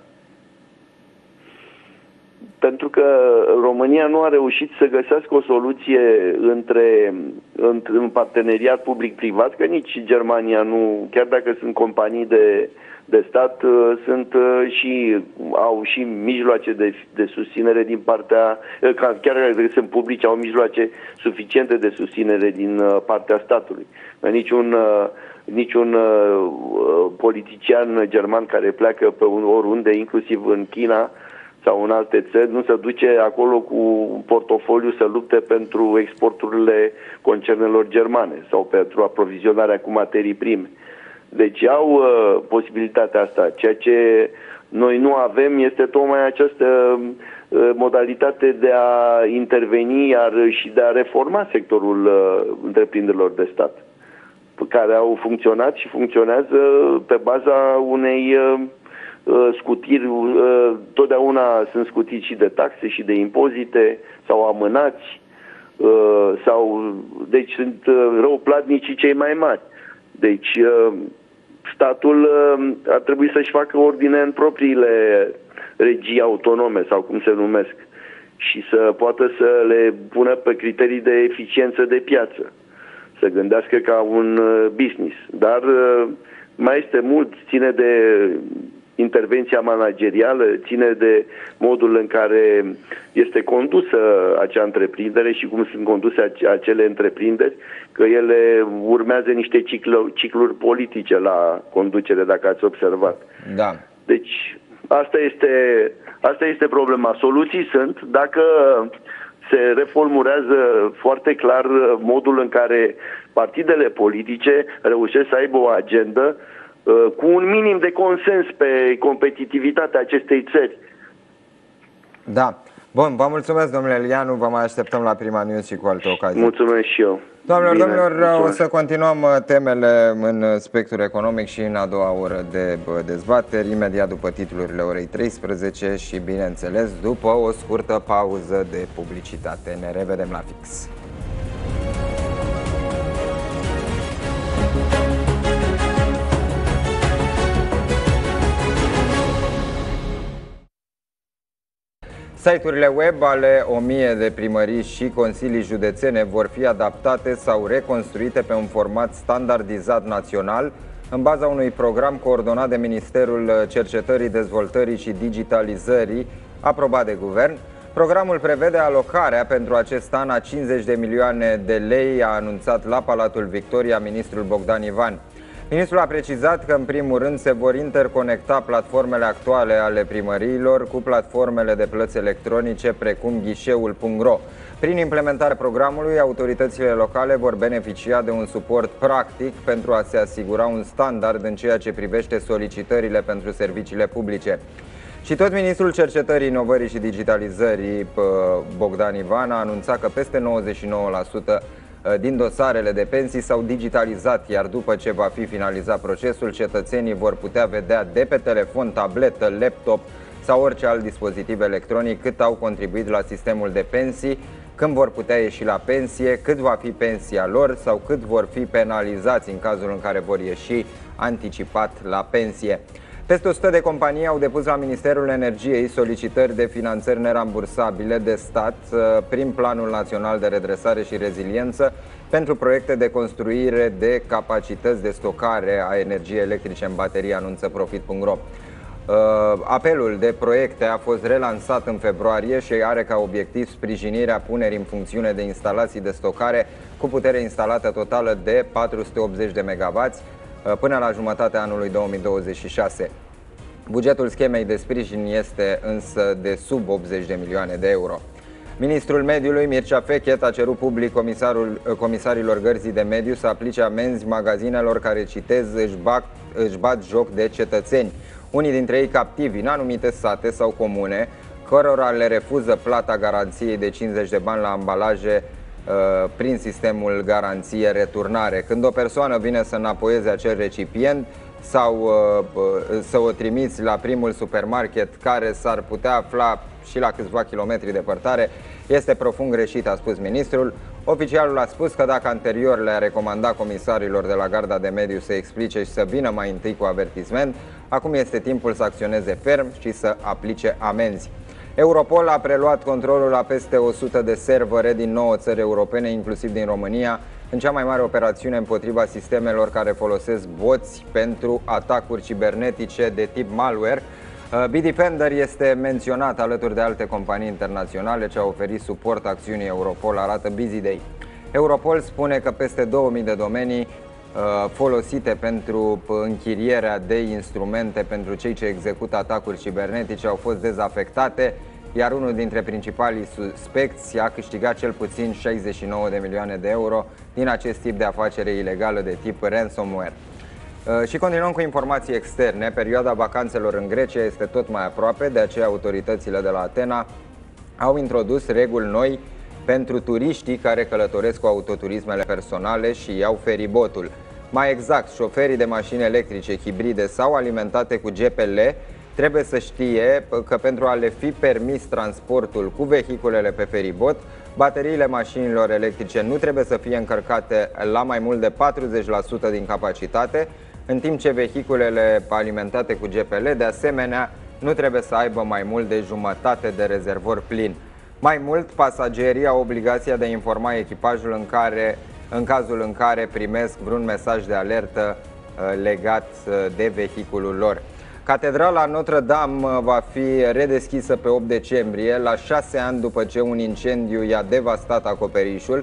Pentru că România nu a reușit să găsească o soluție între, între în parteneriat public-privat, că nici Germania nu, chiar dacă sunt companii de de stat, sunt și au și mijloace de, de susținere din partea, chiar dacă sunt publice, au mijloace suficiente de susținere din partea statului. Niciun, niciun politician german care pleacă pe oriunde, inclusiv în China sau în alte țări, nu se duce acolo cu un portofoliu să lupte pentru exporturile concernelor germane sau pentru aprovizionarea cu materii prime. Deci au uh, posibilitatea asta. Ceea ce noi nu avem este tocmai această uh, modalitate de a interveni iar și de a reforma sectorul uh, întreprinderilor de stat, care au funcționat și funcționează pe baza unei uh, scutiri. Uh, totdeauna sunt scutiți și de taxe și de impozite sau amânați, uh, sau, deci sunt uh, răuplatnicii cei mai mari. Deci uh, statul ar trebui să-și facă ordine în propriile regii autonome sau cum se numesc și să poată să le pună pe criterii de eficiență de piață, să gândească ca un business. Dar mai este mult, ține de intervenția managerială, ține de modul în care este condusă acea întreprindere și cum sunt conduse acele întreprinderi, că ele urmează niște ciclu, cicluri politice la conducere, dacă ați observat. Da. Deci, Asta este, asta este problema. Soluții sunt dacă se reformulează foarte clar modul în care partidele politice reușesc să aibă o agendă cu un minim de consens pe competitivitatea acestei țări. Da. Bun, vă mulțumesc, domnule Elianu, vă mai așteptăm la Prima News și cu alte ocazii. Mulțumesc și eu. Doamnelor, domnilor, mulțumesc. O să continuăm temele în spectrul economic și în a doua oră de dezbateri, imediat după titlurile orei treisprezece și, bineînțeles, după o scurtă pauză de publicitate. Ne revedem la fix. Site-urile web ale o mie de primării și consilii județene vor fi adaptate sau reconstruite pe un format standardizat național în baza unui program coordonat de Ministerul Cercetării, Dezvoltării și Digitalizării, aprobat de Guvern. Programul prevede alocarea pentru acest an a cincizeci de milioane de lei, a anunțat la Palatul Victoria ministrul Bogdan Ivan. Ministrul a precizat că, în primul rând, se vor interconecta platformele actuale ale primăriilor cu platformele de plăți electronice, precum ghișeul punct ro. Prin implementarea programului, autoritățile locale vor beneficia de un suport practic pentru a se asigura un standard în ceea ce privește solicitările pentru serviciile publice. Și tot ministrul Cercetării, Inovării și Digitalizării, Bogdan Ivan, a anunțat că peste nouăzeci și nouă la sută din dosarele de pensii s-au digitalizat, iar după ce va fi finalizat procesul, cetățenii vor putea vedea de pe telefon, tabletă, laptop sau orice alt dispozitiv electronic cât au contribuit la sistemul de pensii, când vor putea ieși la pensie, cât va fi pensia lor sau cât vor fi penalizați în cazul în care vor ieși anticipat la pensie. Peste o sută de companii au depus la Ministerul Energiei solicitări de finanțări nerambursabile de stat prin Planul Național de Redresare și Reziliență pentru proiecte de construire de capacități de stocare a energiei electrice în baterii, anunță Profit punct ro. Apelul de proiecte a fost relansat în februarie și are ca obiectiv sprijinirea punerii în funcțiune de instalații de stocare cu putere instalată totală de patru sute optzeci de megawați până la jumătatea anului două mii douăzeci și șase. Bugetul schemei de sprijin este însă de sub optzeci de milioane de euro. Ministrul Mediului, Mircea Fechet, a cerut public comisarul, comisarilor Gărzii de Mediu să aplice amenzi magazinelor care, citez, își, bat, își bat joc de cetățeni, unii dintre ei captivi în anumite sate sau comune, cărora le refuză plata garanției de cincizeci de bani la ambalaje uh, prin sistemul garanție-returnare. Când o persoană vine să înapoieze acel recipient sau uh, să o trimiți la primul supermarket care s-ar putea afla și la câțiva kilometri departare, este profund greșit, a spus ministrul. Oficialul a spus că dacă anterior le-a recomandat comisarilor de la Garda de Mediu să explice și să vină mai întâi cu avertisment, acum este timpul să acționeze ferm și să aplice amenzi. Europol a preluat controlul la peste o sută de servere din nouă țări europene, inclusiv din România, în cea mai mare operațiune împotriva sistemelor care folosesc boți pentru atacuri cibernetice de tip malware. Bitdefender este menționat alături de alte companii internaționale ce au oferit suport acțiunii Europol, arată BusyDay. Europol spune că peste două mii de domenii folosite pentru închirierea de instrumente pentru cei ce execută atacuri cibernetice au fost dezafectate, iar unul dintre principalii suspecți a câștigat cel puțin șaizeci și nouă de milioane de euro din acest tip de afacere ilegală de tip ransomware. Și continuăm cu informații externe. Perioada vacanțelor în Grecia este tot mai aproape, de aceea autoritățile de la Atena au introdus reguli noi pentru turiștii care călătoresc cu autoturismele personale și iau feribotul. Mai exact, șoferii de mașini electrice, hibride sau alimentate cu G P L trebuie să știe că pentru a le fi permis transportul cu vehiculele pe feribot, bateriile mașinilor electrice nu trebuie să fie încărcate la mai mult de patruzeci la sută din capacitate, în timp ce vehiculele alimentate cu G P L, de asemenea, nu trebuie să aibă mai mult de jumătate de rezervor plin. Mai mult, pasagerii au obligația de a informa echipajul în, care, în cazul în care primesc vreun mesaj de alertă legat de vehiculul lor. Catedrala Notre-Dame va fi redeschisă pe opt decembrie, la șase ani după ce un incendiu i-a devastat acoperișul.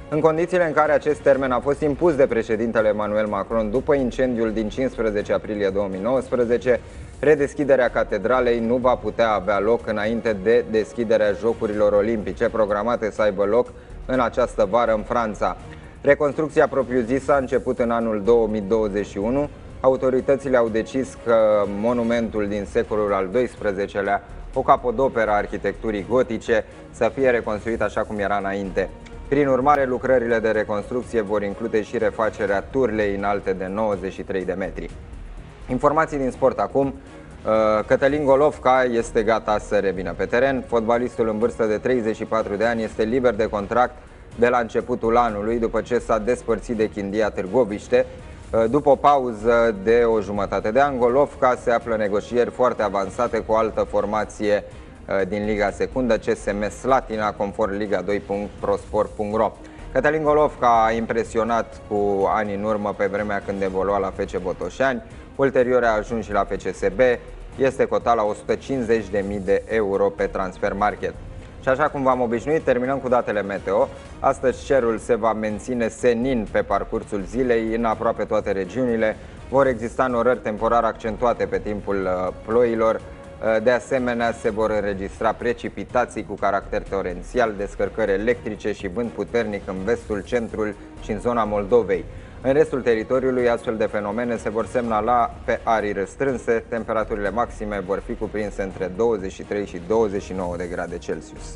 în condițiile în care acest termen a fost impus de președintele Emmanuel Macron după incendiul din cincisprezece aprilie două mii nouăsprezece, redeschiderea catedralei nu va putea avea loc înainte de deschiderea Jocurilor Olimpice, programate să aibă loc în această vară în Franța. Reconstrucția propriu-zisă a început în anul două mii douăzeci și unu. Autoritățile au decis că monumentul din secolul al doisprezecelea, o capodoperă a arhitecturii gotice, să fie reconstruit așa cum era înainte. Prin urmare, lucrările de reconstrucție vor include și refacerea turlei înalte de nouăzeci și trei de metri. Informații din sport acum. Cătălin Golovca este gata să revină pe teren. Fotbalistul în vârstă de treizeci și patru de ani este liber de contract de la începutul anului, după ce s-a despărțit de Chindia Târgoviște. După o pauză de o jumătate de an, Golovca se află în negocieri foarte avansate cu o altă formație din Liga Secundă, C S M Slatina, conform Liga doi punct pro sport punct ro. Cătălin Golovca a impresionat cu ani în urmă pe vremea când evolua la F C Botoșani, ulterior a ajuns și la F C S B, este cotat la o sută cincizeci de mii de euro pe Transfer Market. Și așa cum v-am obișnuit, terminăm cu datele meteo. Astăzi cerul se va menține senin pe parcursul zilei în aproape toate regiunile. Vor exista norări temporar accentuate pe timpul ploilor. De asemenea, se vor înregistra precipitații cu caracter torențial, descărcări electrice și vânt puternic în vestul, centrul și în zona Moldovei. În restul teritoriului, astfel de fenomene se vor semnala pe arii restrânse. Temperaturile maxime vor fi cuprinse între douăzeci și trei și douăzeci și nouă de grade Celsius.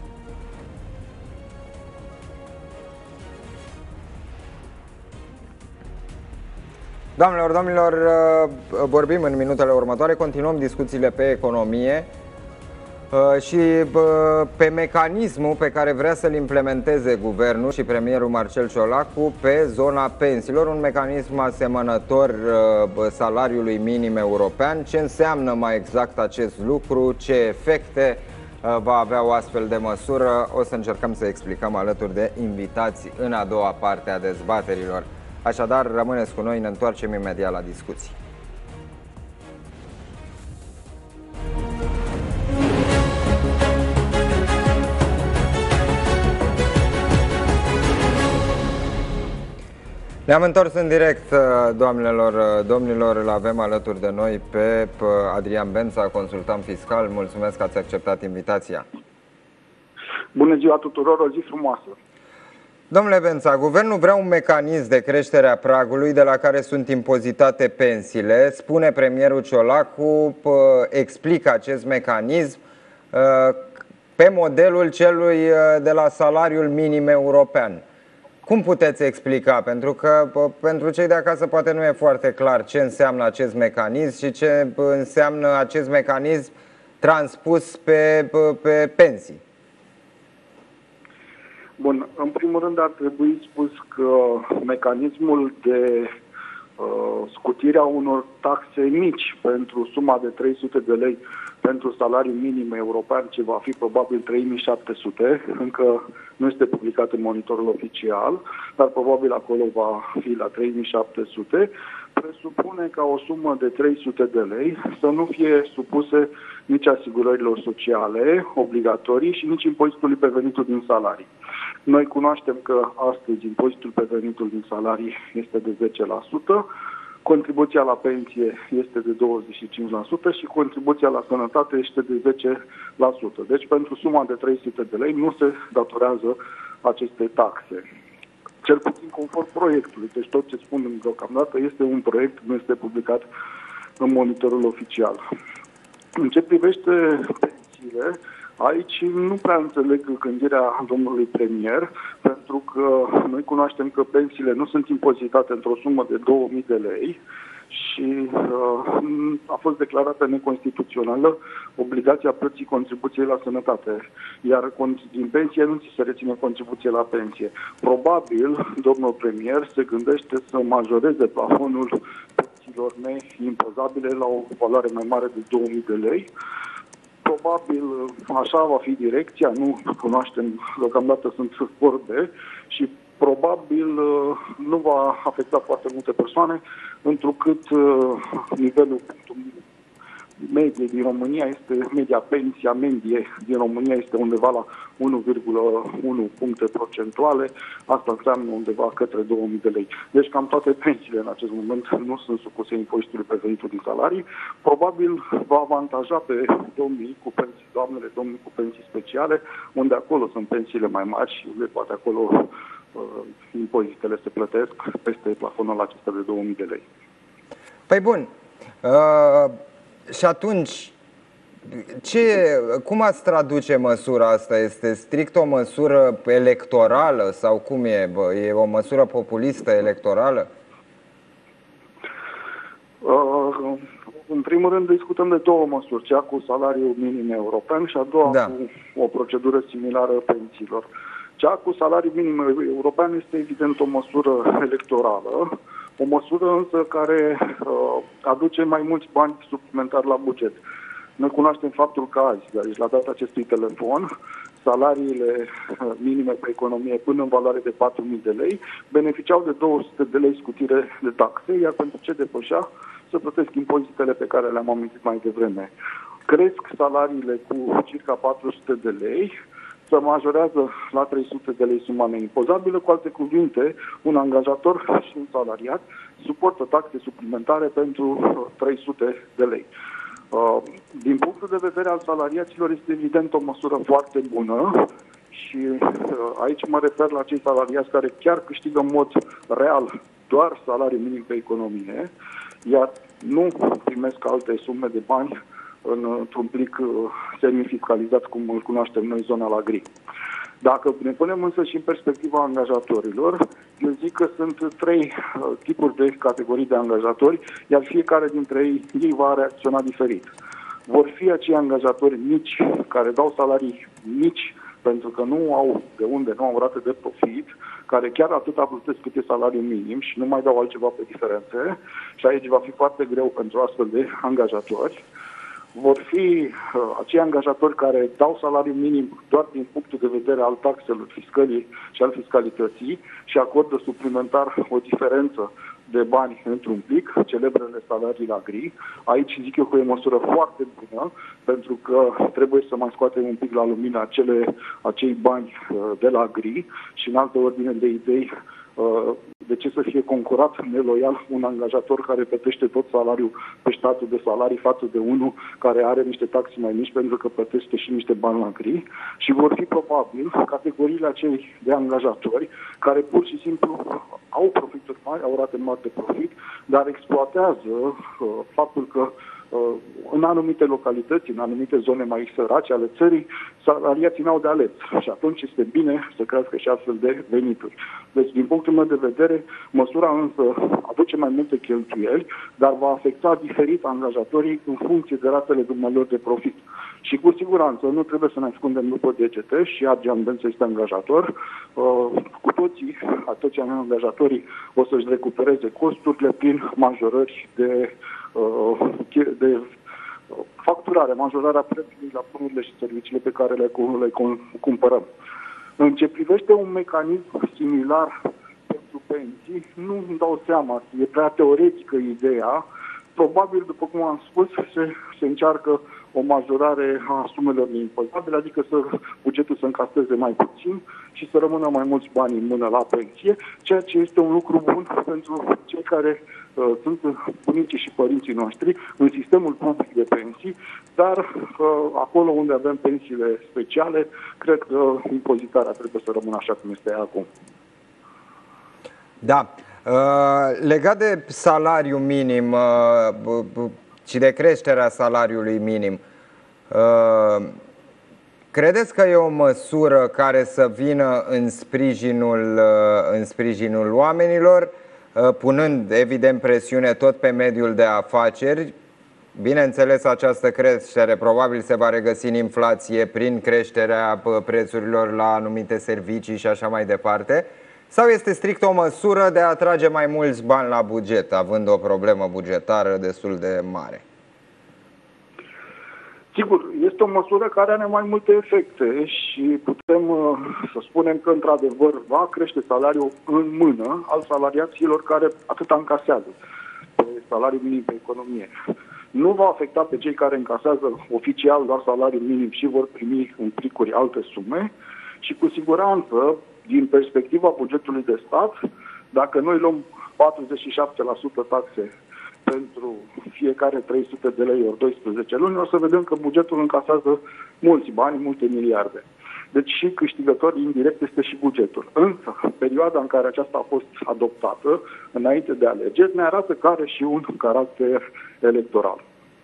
Doamnelor, domnilor, vorbim în minutele următoare, continuăm discuțiile pe economie și pe mecanismul pe care vrea să-l implementeze guvernul și premierul Marcel Ciolacu pe zona pensiilor, un mecanism asemănător salariului minim european. Ce înseamnă mai exact acest lucru, ce efecte va avea o astfel de măsură, o să încercăm să explicăm alături de invitați în a doua parte a dezbaterilor. Așadar, rămâneți cu noi, ne întoarcem imediat la discuții. Ne-am întors în direct, doamnelor, domnilor, îl avem alături de noi pe Adrian Bența, consultant fiscal. Mulțumesc că ați acceptat invitația. Bună ziua tuturor, o zi frumoasă! Domnule Bența, guvernul vrea un mecanism de creștere a pragului de la care sunt impozitate pensiile. Spune premierul Ciolacu, explică acest mecanism pe modelul celui de la salariul minim european. Cum puteți explica? Pentru că pentru cei de acasă poate nu e foarte clar ce înseamnă acest mecanism și ce înseamnă acest mecanism transpus pe, pe pensii. Bun, în primul rând ar trebui spus că mecanismul de uh, scutire a unor taxe mici pentru suma de trei sute de lei pentru salariul minim european, ce va fi probabil trei mii șapte sute, încă nu este publicat în monitorul oficial, dar probabil acolo va fi la trei mii șapte sute, presupune ca o sumă de trei sute de lei să nu fie supuse nici asigurărilor sociale obligatorii și nici impozitului pe venitul din salarii. Noi cunoaștem că astăzi impozitul pe venitul din salarii este de zece la sută, contribuția la pensie este de douăzeci și cinci la sută și contribuția la sănătate este de zece la sută. Deci pentru suma de trei sute de lei nu se datorează aceste taxe. Cel puțin conform proiectului. Deci tot ce spun deocamdată este un proiect, nu este publicat în monitorul oficial. În ce privește pensiile, aici nu prea înțeleg gândirea domnului premier, pentru că noi cunoaștem că pensiile nu sunt impozitate într-o sumă de două mii de lei și uh, a fost declarată neconstituțională obligația plății contribuției la sănătate, iar din pensie nu ți se reține contribuție la pensie. Probabil, domnul premier se gândește să majoreze plafonul pensiilor neimpozabile la o valoare mai mare de două mii de lei. Probabil așa va fi direcția, nu cunoaștem, deocamdată sunt vorbe și probabil nu va afecta foarte multe persoane, întrucât nivelul medie din România este, media pensia medie din România este undeva la unu virgulă unu puncte procentuale, asta înseamnă undeva către două mii de lei. Deci cam toate pensiile în acest moment nu sunt supuse impozitului pe venitul din salarii. Probabil va avantaja pe domnii cu pensii, doamnele, domnii cu pensii speciale, unde acolo sunt pensiile mai mari și unde poate acolo uh, impozitele se plătesc peste plafonul acesta de două mii de lei. Păi bun. Uh... Și atunci, ce, cum ați traduce măsura asta? Este strict o măsură electorală sau cum e? Bă? E o măsură populistă electorală? Uh, în primul rând discutăm de două măsuri, cea cu salariul minim european și a doua da. cu o procedură similară pensiilor. Cea cu salariul minim european este evident o măsură electorală, o măsură însă care uh, aduce mai mulți bani suplimentari la buget. Noi cunoaștem faptul că azi, deci la data acestui telefon, salariile uh, minime pe economie până în valoare de patru mii de lei beneficiau de două sute de lei scutire de taxe, iar pentru ce depășea să plătesc impozitele pe care le-am amintit mai devreme. Cresc salariile cu circa patru sute de lei, se majorează la trei sute de lei suma neimpozabilă, cu alte cuvinte, un angajator și un salariat suportă taxe suplimentare pentru trei sute de lei. Din punctul de vedere al salariaților este evident o măsură foarte bună și aici mă refer la cei salariați care chiar câștigă în mod real doar salariul minim pe economie, iar nu primesc alte sume de bani într-un plic semi-fiscalizat, cum îl cunoaștem noi, zona la gri. Dacă ne punem însă și în perspectiva angajatorilor, eu zic că sunt trei tipuri de categorii de angajatori, iar fiecare dintre ei, ei va reacționa diferit. Vor fi acei angajatori mici, care dau salarii mici, pentru că nu au de unde, nu au rate de profit, care chiar atâta plătesc cât e salariul minim și nu mai dau altceva pe diferențe, și aici va fi foarte greu pentru astfel de angajatori. Vor fi uh, acei angajatori care dau salariul minim doar din punctul de vedere al taxelor fiscării și al fiscalității și acordă suplimentar o diferență de bani într-un plic, celebrele salarii la gri. Aici zic eu că e o măsură foarte bună, pentru că trebuie să mai scoatem un pic la lumină acele, acei bani uh, de la gri și în altă ordine de idei. De ce să fie concurat neloial un angajator care plătește tot salariul pe statul de salarii față de unul care are niște taxe mai mici pentru că plătește și niște bani la gri? Și vor fi probabil categoriile acei de angajatori care pur și simplu au profituri mari, au rate mari de profit, dar exploatează uh, faptul că în anumite localități, în anumite zone mai sărace ale țării, salariații n-au de ales și atunci este bine să crească și astfel de venituri. Deci, din punctul meu de vedere, măsura însă aduce mai multe cheltuieli, dar va afecta diferit angajatorii în funcție de ratele dumnealor de profit. Și cu siguranță nu trebuie să ne ascundem după degete și Argean Bență este angajator. Cu toții, toți angajatorii o să-și recupereze costurile prin majorări de de facturare, majorarea prețului la bunurile și serviciile pe care le, le cumpărăm. În ce privește un mecanism similar pentru pensii, nu îmi dau seama, e prea teoretică ideea. Probabil, după cum am spus, se, se încearcă o majorare a sumelor neimpozabile, adică să bugetul să încaseze mai puțin și să rămână mai mulți bani în mână la pensie, ceea ce este un lucru bun pentru cei care uh, sunt bunicii și părinții noștri în sistemul public de pensii, dar uh, acolo unde avem pensiile speciale, cred că impozitarea trebuie să rămână așa cum este acum. Da. Uh, legat de salariul minim uh, și de creșterea salariului minim, uh, credeți că e o măsură care să vină în sprijinul, uh, în sprijinul oamenilor, uh, punând evident presiune tot pe mediul de afaceri? Bineînțeles, această creștere probabil se va regăsi în inflație prin creșterea prețurilor la anumite servicii și așa mai departe. Sau este strict o măsură de a atrage mai mulți bani la buget, având o problemă bugetară destul de mare? Sigur, este o măsură care are mai multe efecte și putem uh, să spunem că, într-adevăr, va crește salariul în mână al salariaților care atât încasează pe salariul minim pe economie. nu va afecta pe cei care încasează oficial doar salariul minim și vor primi în plicuri alte sume și cu siguranță, din perspectiva bugetului de stat, dacă noi luăm patruzeci și șapte la sută taxe pentru fiecare trei sute de lei ori doisprezece luni, o să vedem că bugetul încasează mulți bani, multe miliarde. Deci și câștigător indirect este și bugetul. Însă, perioada în care aceasta a fost adoptată, înainte de alegeri, ne arată că are și un caracter electoral.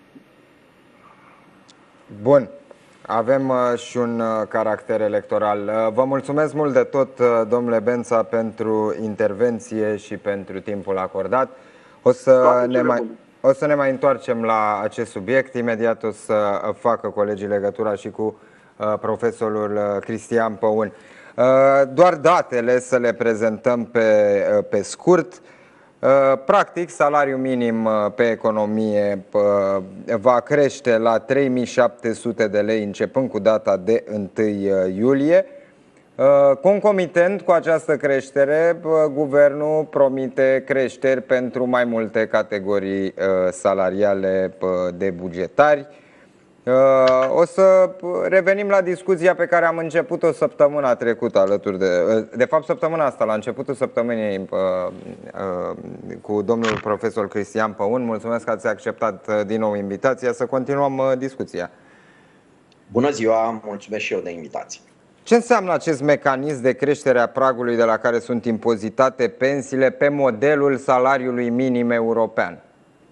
Bun. Avem uh, și un uh, caracter electoral. Uh, vă mulțumesc mult de tot, uh, domnule Bența, pentru intervenție și pentru timpul acordat. O să, ne mai, o să ne mai întoarcem la acest subiect. Imediat o să facă colegii legătura și cu uh, profesorul uh, Cristian Păun. Uh, doar datele să le prezentăm pe, uh, pe scurt. Practic, salariul minim pe economie va crește la trei mii șapte sute de lei începând cu data de întâi iulie. Concomitent cu această creștere, guvernul promite creșteri pentru mai multe categorii salariale de bugetari. O să revenim la discuția pe care am început-o săptămâna trecută alături de... De fapt, săptămâna asta, la începutul săptămânii, cu domnul profesor Cristian Păun. Mulțumesc că ați acceptat din nou invitația să continuăm discuția. Bună ziua, mulțumesc și eu de invitație. Ce înseamnă acest mecanism de creștere a pragului de la care sunt impozitate pensiile pe modelul salariului minim european?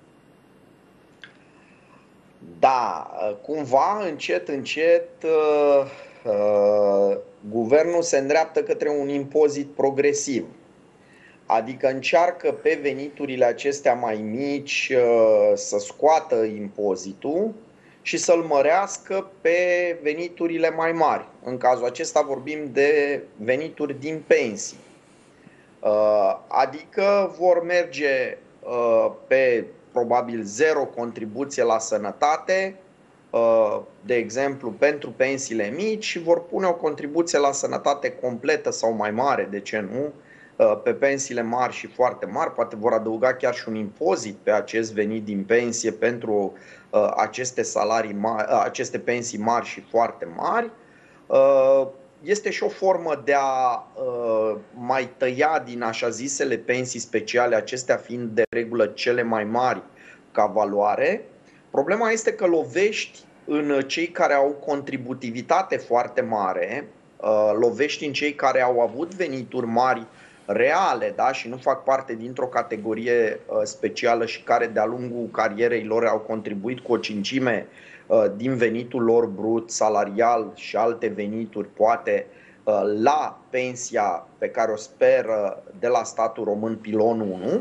Da, cumva, încet, încet, uh, uh, guvernul se îndreaptă către un impozit progresiv. Adică încearcă pe veniturile acestea mai mici uh, să scoată impozitul și să-l mărească pe veniturile mai mari. În cazul acesta vorbim de venituri din pensii. Uh, adică vor merge uh, pe probabil zero contribuție la sănătate, de exemplu pentru pensiile mici, și vor pune o contribuție la sănătate completă sau mai mare, de ce nu, pe pensiile mari și foarte mari. Poate vor adăuga chiar și un impozit pe acest venit din pensie pentru aceste salarii mari, aceste pensii mari și foarte mari. Este și o formă de a mai tăia din așa zisele pensii speciale, acestea fiind de regulă cele mai mari ca valoare. Problema este că lovești în cei care au contributivitate foarte mare, lovești în cei care au avut venituri mari reale, da? Și nu fac parte dintr-o categorie specială și care de-a lungul carierei lor au contribuit cu o cincime din venitul lor brut, salarial și alte venituri, poate, la pensia pe care o speră de la statul român pilonul unu,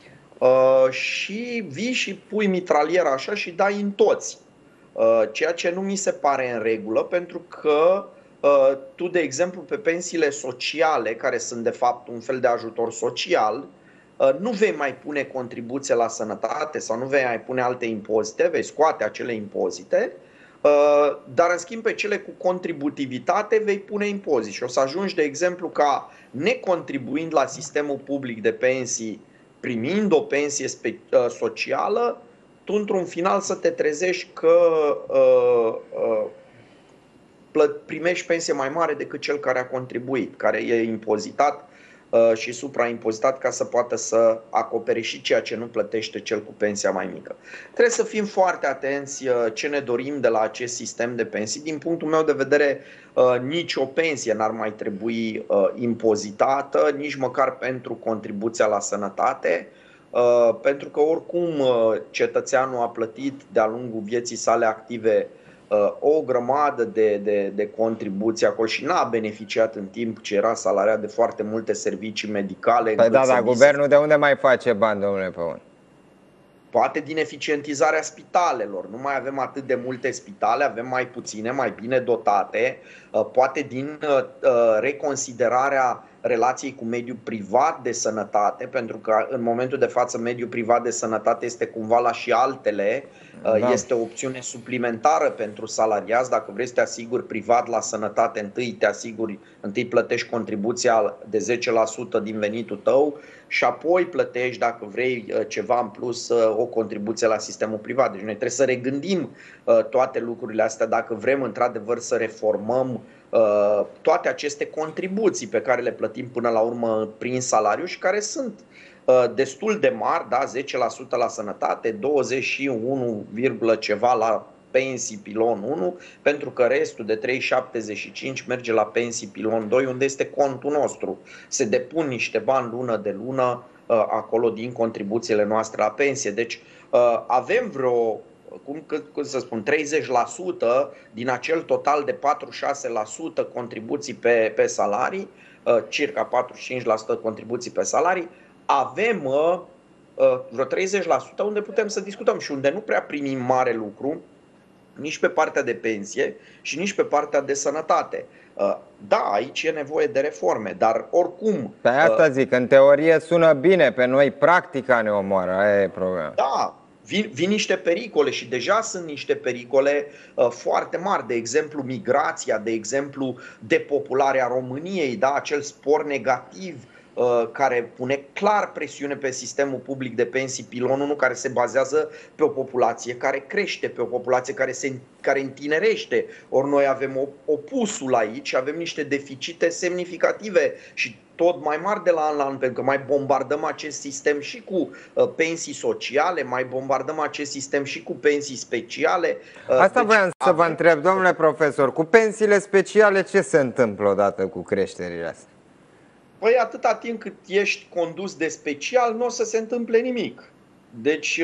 și vii și pui mitraliera așa și dai în toți. Ceea ce nu mi se pare în regulă, pentru că tu, de exemplu, pe pensiile sociale, care sunt de fapt un fel de ajutor social, nu vei mai pune contribuție la sănătate sau nu vei mai pune alte impozite, vei scoate acele impozite, dar în schimb pe cele cu contributivitate vei pune impozit și o să ajungi, de exemplu, ca necontribuind la sistemul public de pensii, primind o pensie socială, tu într-un final să te trezești că uh, uh, primești pensie mai mare decât cel care a contribuit, care e impozitat uh, și supraimpozitat ca să poată să acopere și ceea ce nu plătește cel cu pensia mai mică. Trebuie să fim foarte atenți uh, ce ne dorim de la acest sistem de pensii. Din punctul meu de vedere, uh, nici o pensie n-ar mai trebui uh, impozitată, nici măcar pentru contribuția la sănătate, uh, pentru că oricum uh, cetățeanul a plătit de-a lungul vieții sale active o grămadă de, de, de contribuții acolo și n-a beneficiat în timp ce era salariat de foarte multe servicii medicale. Păi da, dar guvernul de unde mai face bani, domnule Păun? Poate din eficientizarea spitalelor. Nu mai avem atât de multe spitale, avem mai puține, mai bine dotate. Poate din reconsiderarea relației cu mediul privat de sănătate, pentru că în momentul de față mediul privat de sănătate este cumva la și altele, da. Este o opțiune suplimentară pentru salariați. Dacă vrei să te asiguri privat la sănătate, întâi te asiguri, întâi plătești contribuția de zece la sută din venitul tău și apoi plătești, dacă vrei ceva în plus, o contribuție la sistemul privat. Deci noi trebuie să regândim toate lucrurile astea dacă vrem într-adevăr să reformăm toate aceste contribuții pe care le plătim până la urmă prin salariu și care sunt destul de mari, da, zece la sută la sănătate, douăzeci și unu, ceva la pensii pilon unu, pentru că restul de trei virgulă șaptezeci și cinci merge la pensii pilon doi, unde este contul nostru. Se depun niște bani lună de lună acolo din contribuțiile noastre la pensie. Deci avem vreo, cum, cum să spun, treizeci la sută din acel total de patruzeci și șase la sută contribuții pe, pe salarii, circa patruzeci și cinci la sută contribuții pe salarii, avem uh, vreo treizeci la sută unde putem să discutăm și unde nu prea primim mare lucru, nici pe partea de pensie și nici pe partea de sănătate. Uh, da, aici e nevoie de reforme, dar oricum... Pe asta zic, în teorie sună bine, pe noi practica ne omoară, aia e problema. Da, vin, vin niște pericole și deja sunt niște pericole uh, foarte mari, de exemplu migrația, de exemplu depopularea României, da, acel spor negativ care pune clar presiune pe sistemul public de pensii pilon unu, care se bazează pe o populație care crește, pe o populație care se care întinerește. Ori noi avem opusul aici, avem niște deficite semnificative și tot mai mari de la an la an, pentru că mai bombardăm acest sistem și cu pensii sociale, mai bombardăm acest sistem și cu pensii speciale. Asta deci, voiam să vă întreb, domnule profesor, cu pensiile speciale ce se întâmplă odată cu creșterile astea? Păi atâta timp cât ești condus de special, nu o să se întâmple nimic. Deci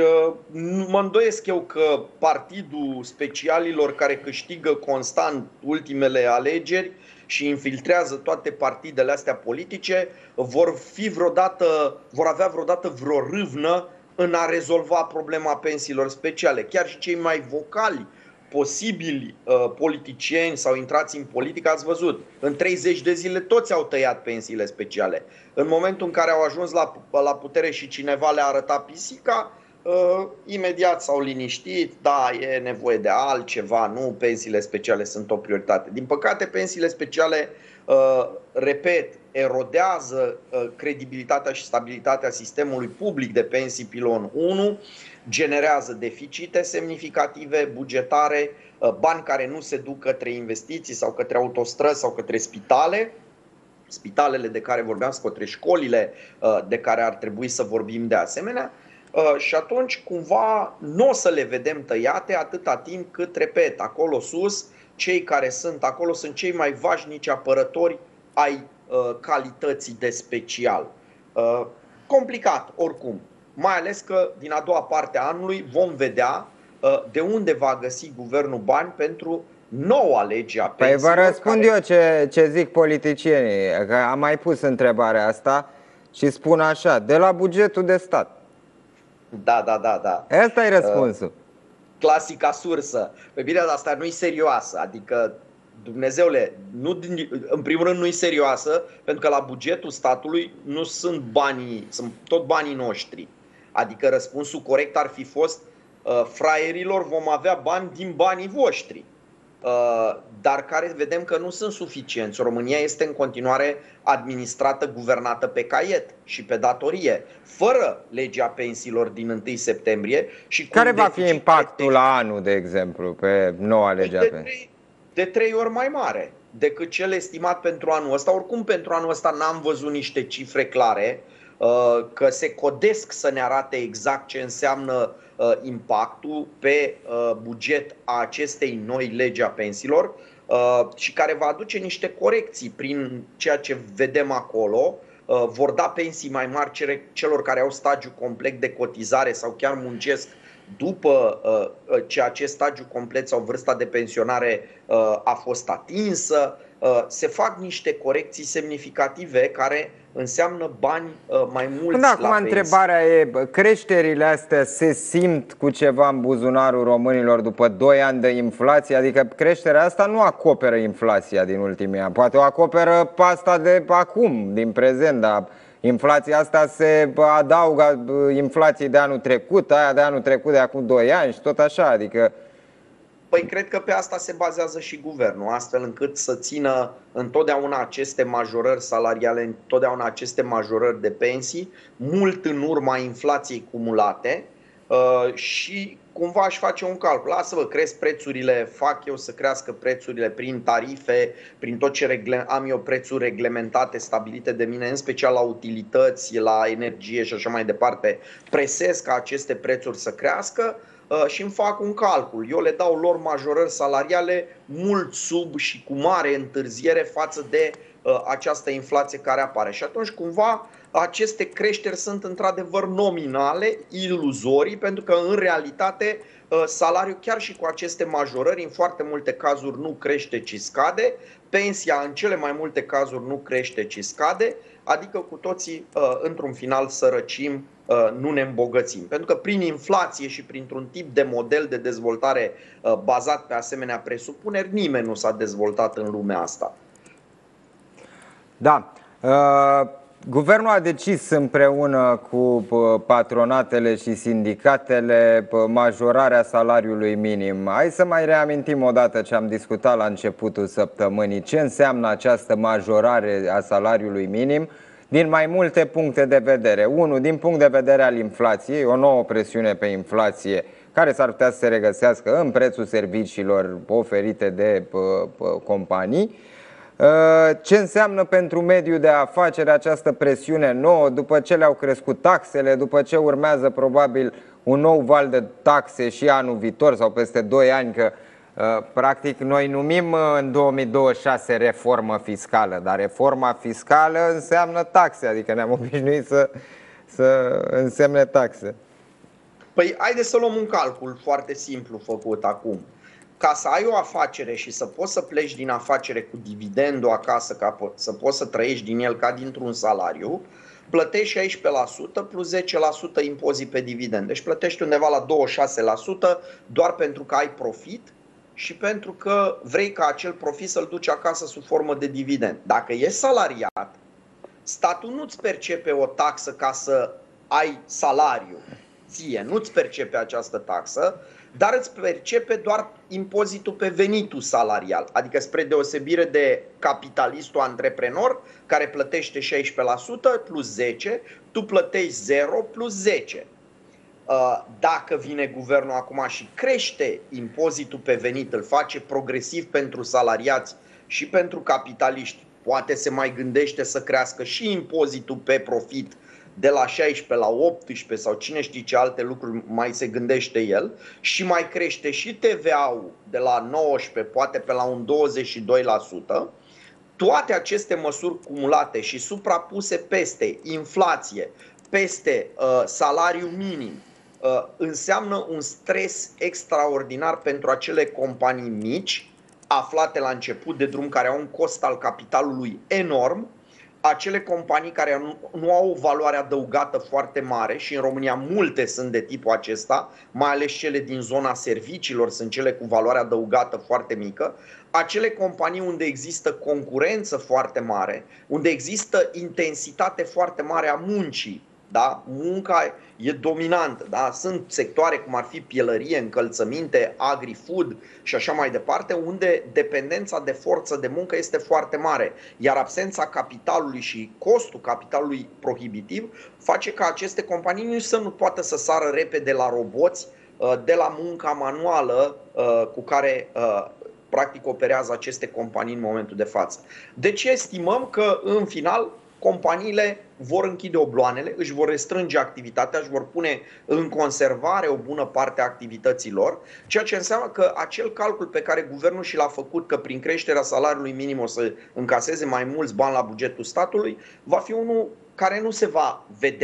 mă îndoiesc eu că partidul specialilor care câștigă constant ultimele alegeri și infiltrează toate partidele astea politice vor fi vreodată, vor avea vreodată vreo râvnă în a rezolva problema pensiilor speciale. Chiar și cei mai vocali posibili uh, politicieni sau intrați în politică, ați văzut, în treizeci de zile toți au tăiat pensiile speciale. În momentul în care au ajuns la, la putere și cineva le-a arătat pisica, uh, imediat s-au liniștit, da, e nevoie de altceva, nu, pensiile speciale sunt o prioritate. Din păcate, pensiile speciale, uh, repet, erodează uh, credibilitatea și stabilitatea sistemului public de pensii pilon unu, generează deficite semnificative bugetare, bani care nu se duc către investiții sau către autostrăzi sau către spitale, spitalele de care vorbeam, către școlile de care ar trebui să vorbim de asemenea. Și atunci cumva nu o să le vedem tăiate atâta timp cât, repet, acolo sus, cei care sunt acolo sunt cei mai vașnici apărători ai calității de special. Complicat oricum. Mai ales că din a doua parte a anului vom vedea uh, de unde va găsi guvernul bani pentru noua lege a pensiilor. Păi vă răspund care... eu ce, ce zic politicienii, că am mai pus întrebarea asta și spun așa, de la bugetul de stat. Da, da, da, da. Asta e răspunsul. Uh, clasica sursă. Pe bine, dar asta nu e serioasă, adică Dumnezeule, nu, în primul rând nu e serioasă, pentru că la bugetul statului nu sunt banii, sunt tot banii noștri. Adică răspunsul corect ar fi fost uh, fraierilor vom avea bani din banii voștri, uh, dar care vedem că nu sunt suficienți. România este în continuare administrată, guvernată pe caiet și pe datorie, fără legea pensiilor din întâi septembrie. Și care va fi impactul la anul, de exemplu, pe noua lege a pensiilor? De trei ori mai mare decât cel estimat pentru anul ăsta. Oricum, pentru anul ăsta n-am văzut niște cifre clare, că se codesc să ne arate exact ce înseamnă impactul pe buget a acestei noi legi a pensiilor și care va aduce niște corecții prin ceea ce vedem acolo. Vor da pensii mai mari celor care au stagiu complet de cotizare sau chiar muncesc după uh, ce acest stagiu complet sau vârsta de pensionare uh, a fost atinsă. se fac niște corecții semnificative care înseamnă bani mai mulți da, la acum pensii. întrebarea e, creșterile astea se simt cu ceva în buzunarul românilor după doi ani de inflație? Adică creșterea asta nu acoperă inflația din ultimii ani, poate o acoperă asta de acum, din prezent, dar inflația asta se adaugă inflației de anul trecut, aia de anul trecut de acum doi ani și tot așa, adică... Păi cred că pe asta se bazează și guvernul, astfel încât să țină întotdeauna aceste majorări salariale, întotdeauna aceste majorări de pensii, mult în urma inflației cumulate uh, și cumva aș face un calcul. Lasă-vă, cresc prețurile, fac eu să crească prețurile prin tarife, prin tot ce regle- am eu prețuri reglementate, stabilite de mine, în special la utilități, la energie și așa mai departe, presez ca aceste prețuri să crească. Și îmi fac un calcul. Eu le dau lor majorări salariale mult sub și cu mare întârziere față de uh, această inflație care apare. Și atunci cumva aceste creșteri sunt într-adevăr nominale, iluzorii, pentru că în realitate uh, salariul chiar și cu aceste majorări în foarte multe cazuri nu crește, ci scade. Pensia în cele mai multe cazuri nu crește, ci scade. Adică cu toții uh, într-un final sărăcim, nu ne îmbogățim. Pentru că prin inflație și printr-un tip de model de dezvoltare bazat pe asemenea presupuneri, nimeni nu s-a dezvoltat în lumea asta. Da. Guvernul a decis împreună cu patronatele și sindicatele majorarea salariului minim. Hai să mai reamintim o dată ce am discutat la începutul săptămânii. Ce înseamnă această majorare a salariului minim? Din mai multe puncte de vedere. Unu, din punct de vedere al inflației, o nouă presiune pe inflație care s-ar putea să se regăsească în prețul serviciilor oferite de companii. Ce înseamnă pentru mediul de afaceri această presiune nouă, după ce le-au crescut taxele, după ce urmează probabil un nou val de taxe și anul viitor sau peste doi ani, că practic noi numim în două mii douăzeci și șase reformă fiscală, dar reforma fiscală înseamnă taxe, adică ne-am obișnuit să, să însemne taxe. Păi haideți să luăm un calcul foarte simplu făcut acum. Ca să ai o afacere și să poți să pleci din afacere cu dividendul acasă, ca să poți să trăiești din el ca dintr-un salariu, plătești șaisprezece la sută plus zece la sută impozit pe dividend. Deci plătești undeva la douăzeci și șase la sută doar pentru că ai profit și pentru că vrei ca acel profit să-l duci acasă sub formă de dividend. Dacă ești salariat, statul nu-ți percepe o taxă ca să ai salariu. Ție nu-ți percepe această taxă, dar îți percepe doar impozitul pe venitul salarial. Adică spre deosebire de capitalistul antreprenor care plătește șaisprezece la sută plus zece, tu plătești zero plus zece. Dacă vine guvernul acum și crește impozitul pe venit, îl face progresiv pentru salariați și pentru capitaliști, poate se mai gândește să crească și impozitul pe profit de la șaisprezece la optsprezece sau cine știe ce alte lucruri mai se gândește el, și mai crește și T V A-ul de la nouăsprezece, poate pe la un douăzeci și doi la sută, toate aceste măsuri cumulate și suprapuse peste inflație, peste uh, salariu minim, uh, înseamnă un stres extraordinar pentru acele companii mici, aflate la început de drum, care au un cost al capitalului enorm, acele companii care nu, nu au o valoare adăugată foarte mare, și în România multe sunt de tipul acesta, mai ales cele din zona serviciilor sunt cele cu valoare adăugată foarte mică, acele companii unde există concurență foarte mare, unde există intensitate foarte mare a muncii. Da? Munca e dominantă. Da? Sunt sectoare cum ar fi pielărie, încălțăminte, agri-food și așa mai departe, unde dependența de forță de muncă este foarte mare. Iar absența capitalului și costul capitalului prohibitiv face ca aceste companii nu să nu poată să sară repede la roboți, de la munca manuală cu care practic operează aceste companii în momentul de față. Deci estimăm că în final companiile vor închide obloanele, își vor restrânge activitatea, își vor pune în conservare o bună parte a activităților, ceea ce înseamnă că acel calcul pe care guvernul și l-a făcut, că prin creșterea salariului minim o să încaseze mai mulți bani la bugetul statului, va fi unul care nu se va vedea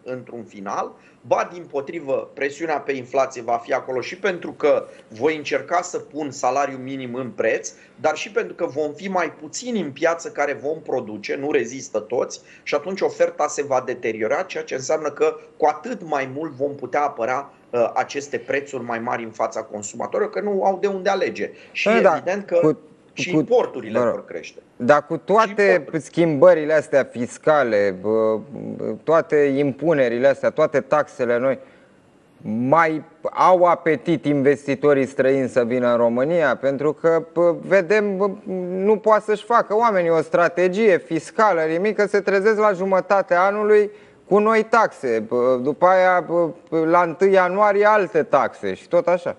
într-un final, ba dimpotrivă, presiunea pe inflație va fi acolo și pentru că voi încerca să pun salariul minim în preț, dar și pentru că vom fi mai puțini în piață care vom produce, nu rezistă toți, și atunci oferta se va deteriora, ceea ce înseamnă că cu atât mai mult vom putea apăra uh, aceste prețuri mai mari în fața consumatorilor, că nu au de unde alege. Și da, evident că cu, și cu, importurile bă, vor crește. Dar cu toate schimbările astea fiscale, bă, toate impunerile astea, toate taxele noi, mai au apetit investitorii străini să vină în România? Pentru că bă, vedem, bă, nu poate să-și facă oamenii o strategie fiscală, nimic, că se trezesc la jumătatea anului cu noi taxe, bă, după aia bă, la întâi ianuarie alte taxe și tot așa.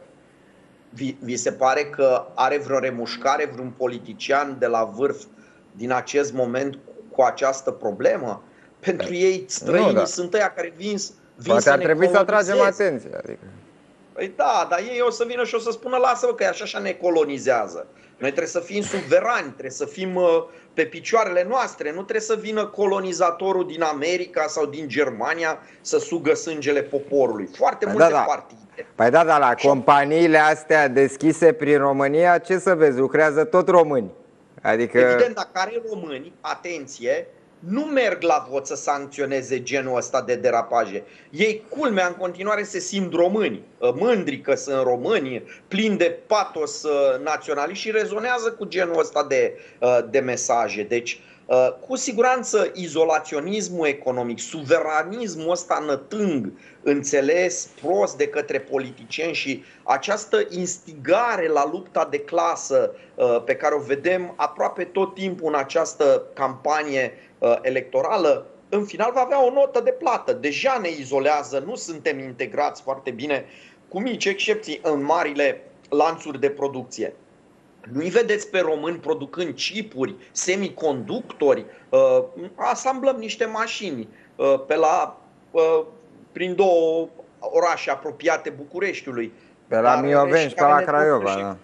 Vi, vi se pare că are vreo remușcare vreun politician de la vârf din acest moment cu, cu această problemă? Pentru ei străinii nu, da. sunt ăia care vin, vin Poate să ar ne trebui să atragem colonizeze. atenția. Adică. Păi da, dar ei o să vină și o să spună, lasă-vă că așa așa ne colonizează. Noi trebuie să fim suverani, trebuie să fim uh, pe picioarele noastre, nu trebuie să vină colonizatorul din America sau din Germania să sugă sângele poporului. Foarte păi multe da, da. partide. Păi da, dar la companiile astea deschise prin România, ce să vezi, lucrează tot români. Adică... Evident, dacă are români, atenție, nu merg la vot să sancționeze genul ăsta de derapaje. Ei, culmea, în continuare se simt români, mândri că sunt români, plini de patos naționalist și rezonează cu genul ăsta de, de mesaje. Deci, cu siguranță, izolaționismul economic, suveranismul ăsta nătâng, înțeles prost de către politicieni și această instigare la lupta de clasă pe care o vedem aproape tot timpul în această campanie electorală, în final va avea o notă de plată. Deja ne izolează, nu suntem integrați foarte bine, cu mici excepții, în marile lanțuri de producție. Nu-i vedeți pe români producând chipuri, semiconductori, uh, asamblăm niște mașini uh, pe la, uh, prin două orașe apropiate Bucureștiului. Pe la Mioveni și pe la Craiova, da.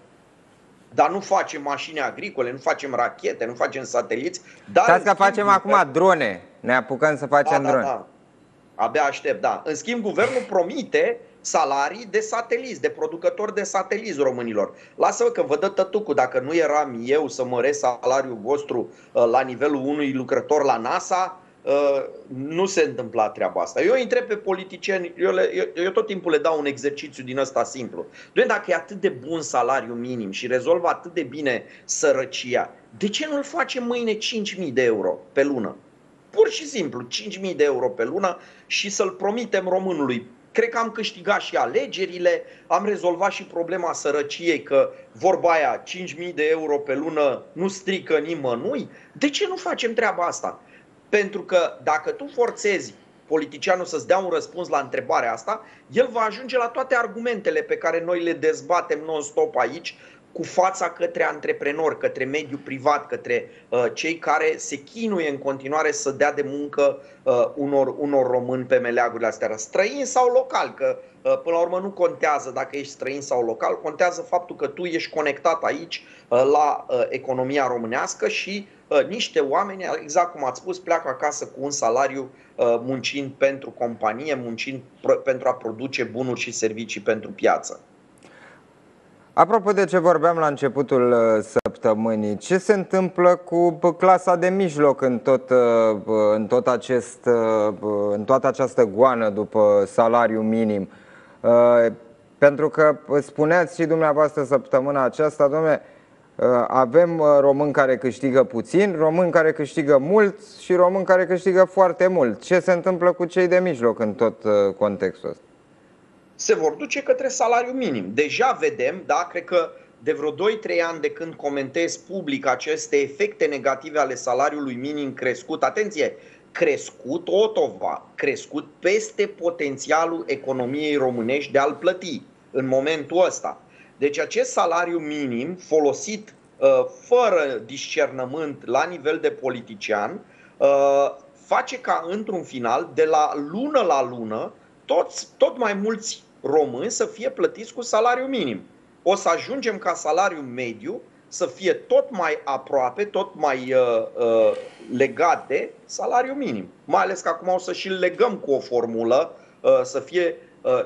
Dar nu facem mașini agricole, nu facem rachete, nu facem sateliți. Stați că facem acum drone, ne apucăm să facem da, drone. Da, da. Abia aștept, da. În schimb, guvernul promite salarii de sateliți, de producători de sateliți românilor. Lasă-vă că vă dă tătucul, dacă nu eram eu să măresc salariul vostru la nivelul unui lucrător la NASA, nu se întâmpla treaba asta. Eu îi întreb pe politicieni, eu, le, eu, eu tot timpul le dau un exercițiu din ăsta simplu. Doamne, dacă e atât de bun salariul minim și rezolvă atât de bine sărăcia, de ce nu-l facem mâine cinci mii de euro pe lună? Pur și simplu, cinci mii de euro pe lună și să-l promitem românului. Cred că am câștigat și alegerile, am rezolvat și problema sărăciei, că vorba aia, cinci mii de euro pe lună nu strică nimănui. De ce nu facem treaba asta? Pentru că dacă tu forțezi politicianul să-ți dea un răspuns la întrebarea asta, el va ajunge la toate argumentele pe care noi le dezbatem non-stop aici, cu fața către antreprenori, către mediul privat, către uh, cei care se chinuie în continuare să dea de muncă uh, unor, unor români pe meleagurile astea, străini sau locali, că uh, până la urmă nu contează dacă ești străin sau local, contează faptul că tu ești conectat aici uh, la uh, economia românească și uh, niște oameni, exact cum ați spus, pleacă acasă cu un salariu uh, muncind pentru companie, muncind pentru a produce bunuri și servicii pentru piață. Apropo de ce vorbeam la începutul săptămânii, ce se întâmplă cu clasa de mijloc în, tot, în, tot acest, în toată această goană după salariu minim? Pentru că spuneați și dumneavoastră săptămâna aceasta, dom'le, avem români care câștigă puțin, români care câștigă mult și români care câștigă foarte mult. Ce se întâmplă cu cei de mijloc în tot contextul ăsta? Se vor duce către salariul minim. Deja vedem, da, cred că de vreo doi trei ani de când comentez public aceste efecte negative ale salariului minim crescut, atenție, crescut otova, crescut peste potențialul economiei românești de a-l plăti în momentul ăsta. Deci acest salariu minim folosit uh, fără discernământ la nivel de politician uh, face ca într-un final, de la lună la lună, toți, tot mai mulți români să fie plătiți cu salariu minim. O să ajungem ca salariu mediu să fie tot mai aproape, tot mai uh, uh, legat de salariul minim. Mai ales că acum o să și legăm cu o formulă uh, să fie uh,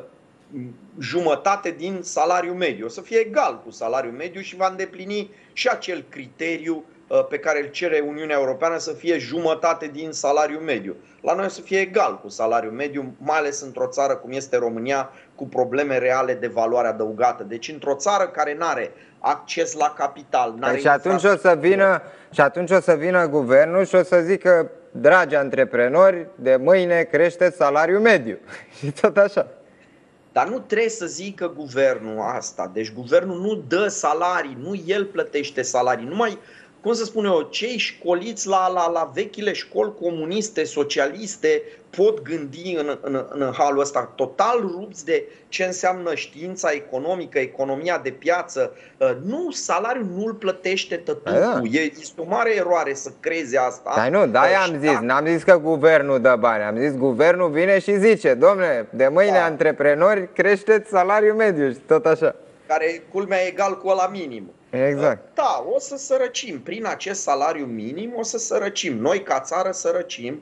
jumătate din salariul mediu. O să fie egal cu salariul mediu și va îndeplini și acel criteriu uh, pe care îl cere Uniunea Europeană, să fie jumătate din salariul mediu. La noi o să fie egal cu salariul mediu, mai ales într-o țară cum este România, cu probleme reale de valoare adăugată. Deci într-o țară care nu are acces la capital, n-are și atunci o să vină și atunci o să vină guvernul și o să zică: dragi antreprenori, de mâine crește salariul mediu. Și tot așa. Dar nu trebuie să zică guvernul asta. Deci guvernul nu dă salarii, nu el plătește salarii. Numai, cum să spun eu, cei școliți la, la, la vechile școli comuniste, socialiste, pot gândi în, în, în halul ăsta, total rupți de ce înseamnă știința economică, economia de piață. Nu, salariul nu îl plătește tătucul. Da. Este o mare eroare să crezi asta. Dar nu, da, am zis, n-am zis că guvernul dă bani, am zis guvernul vine și zice: dom'le, de mâine da. antreprenori creșteți salariul mediu și tot așa. Care culmea e egal cu ăla minim. Exact. Da, o să sărăcim. Prin acest salariu minim o să sărăcim. Noi ca țară sărăcim.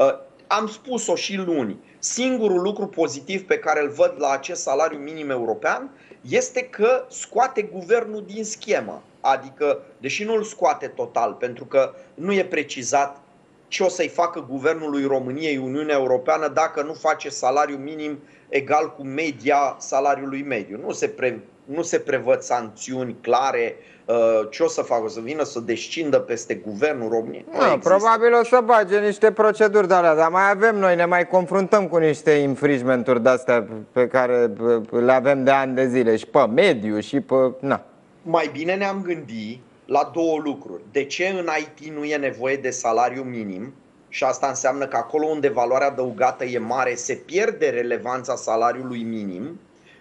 Am spus-o și luni. Singurul lucru pozitiv pe care îl văd la acest salariu minim european este că scoate guvernul din schemă. Adică, deși nu îl scoate total, pentru că nu e precizat ce o să-i facă guvernului României Uniunea Europeană dacă nu face salariu minim egal cu media salariului mediu. Nu se, pre, nu se prevăd sancțiuni clare. Ce o să facă? O să vină să descindă peste guvernul României? Nu, no, probabil o să bage niște proceduri de alea, dar mai avem noi, ne mai confruntăm cu niște infringement-uri de-astea pe care le avem de ani de zile, și pe mediu și pe... Na. Mai bine ne-am gândit la două lucruri. De ce în I T nu e nevoie de salariu minim? Și asta înseamnă că acolo unde valoarea adăugată e mare, se pierde relevanța salariului minim.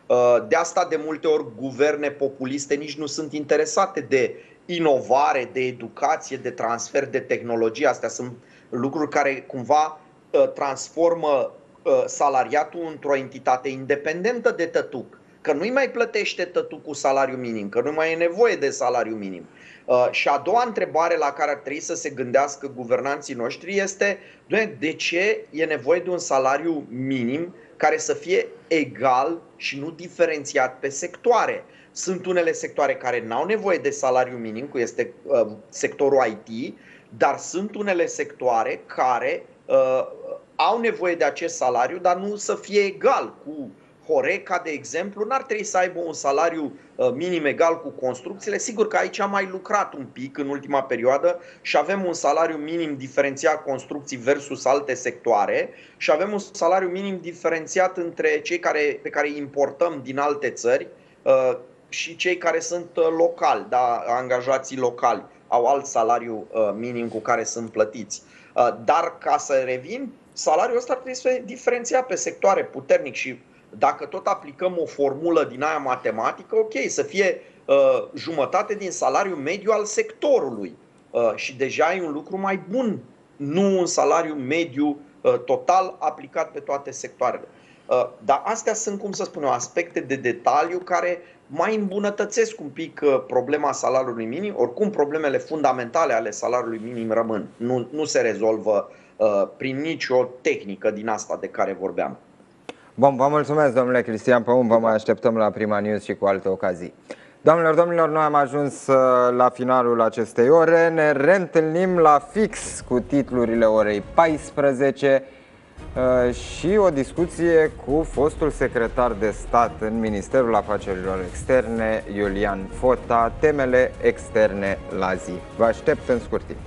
De asta de multe ori guverne populiste nici nu sunt interesate de inovare, de educație, de transfer de tehnologie. Astea sunt lucruri care cumva transformă salariatul într-o entitate independentă de tătuc. Că nu-i mai plătește tătucul salariu minim, că nu mai e nevoie de salariu minim. Și a doua întrebare la care ar trebui să se gândească guvernanții noștri este: de ce e nevoie de un salariu minim care să fie egal și nu diferențiat pe sectoare? Sunt unele sectoare care n-au nevoie de salariu minim, cum este uh, sectorul I T, dar sunt unele sectoare care uh, au nevoie de acest salariu, dar nu să fie egal cu Horeca, de exemplu. N-ar trebui să aibă un salariu uh, minim egal cu construcțiile. Sigur că aici am mai lucrat un pic în ultima perioadă și avem un salariu minim diferențiat construcții versus alte sectoare și avem un salariu minim diferențiat între cei care, pe care îi importăm din alte țări uh, și cei care sunt uh, locali, da, angajații locali au alt salariu uh, minim cu care sunt plătiți. Uh, dar ca să revin, salariul ăsta trebuie să fie diferențiat pe sectoare puternic și dacă tot aplicăm o formulă din aia matematică, ok, să fie uh, jumătate din salariul mediu al sectorului. Uh, și deja e un lucru mai bun, nu un salariu mediu uh, total aplicat pe toate sectoarele. Uh, dar astea sunt, cum să spun eu, aspecte de detaliu care mai îmbunătățesc un pic uh, problema salariului minim. Oricum, problemele fundamentale ale salariului minim rămân. Nu, nu se rezolvă uh, prin nicio tehnică din asta de care vorbeam. Bun, vă mulțumesc, domnule Cristian Păun, vă mai așteptăm la Prima News și cu alte ocazii. Doamnelor, domnilor, noi am ajuns la finalul acestei ore. Ne reîntâlnim la fix cu titlurile orei paisprezece și o discuție cu fostul secretar de stat în Ministerul Afacerilor Externe, Iulian Fota, temele externe la zi. Vă aștept în scurt timp.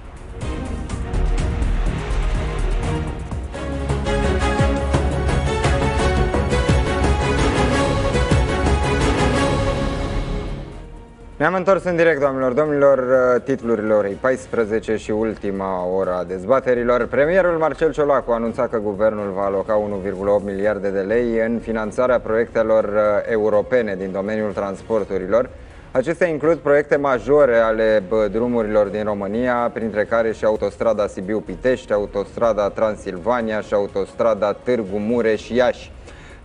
Ne-am întors în direct, doamnelor, domnilor, titlurile orei paisprezece și ultima ora a dezbaterilor. Premierul Marcel Ciolacu a anunțat că guvernul va aloca unu virgulă opt miliarde de lei în finanțarea proiectelor europene din domeniul transporturilor. Acestea includ proiecte majore ale drumurilor din România, printre care și autostrada Sibiu-Pitești, autostrada Transilvania și autostrada Târgu Mureș-Iași.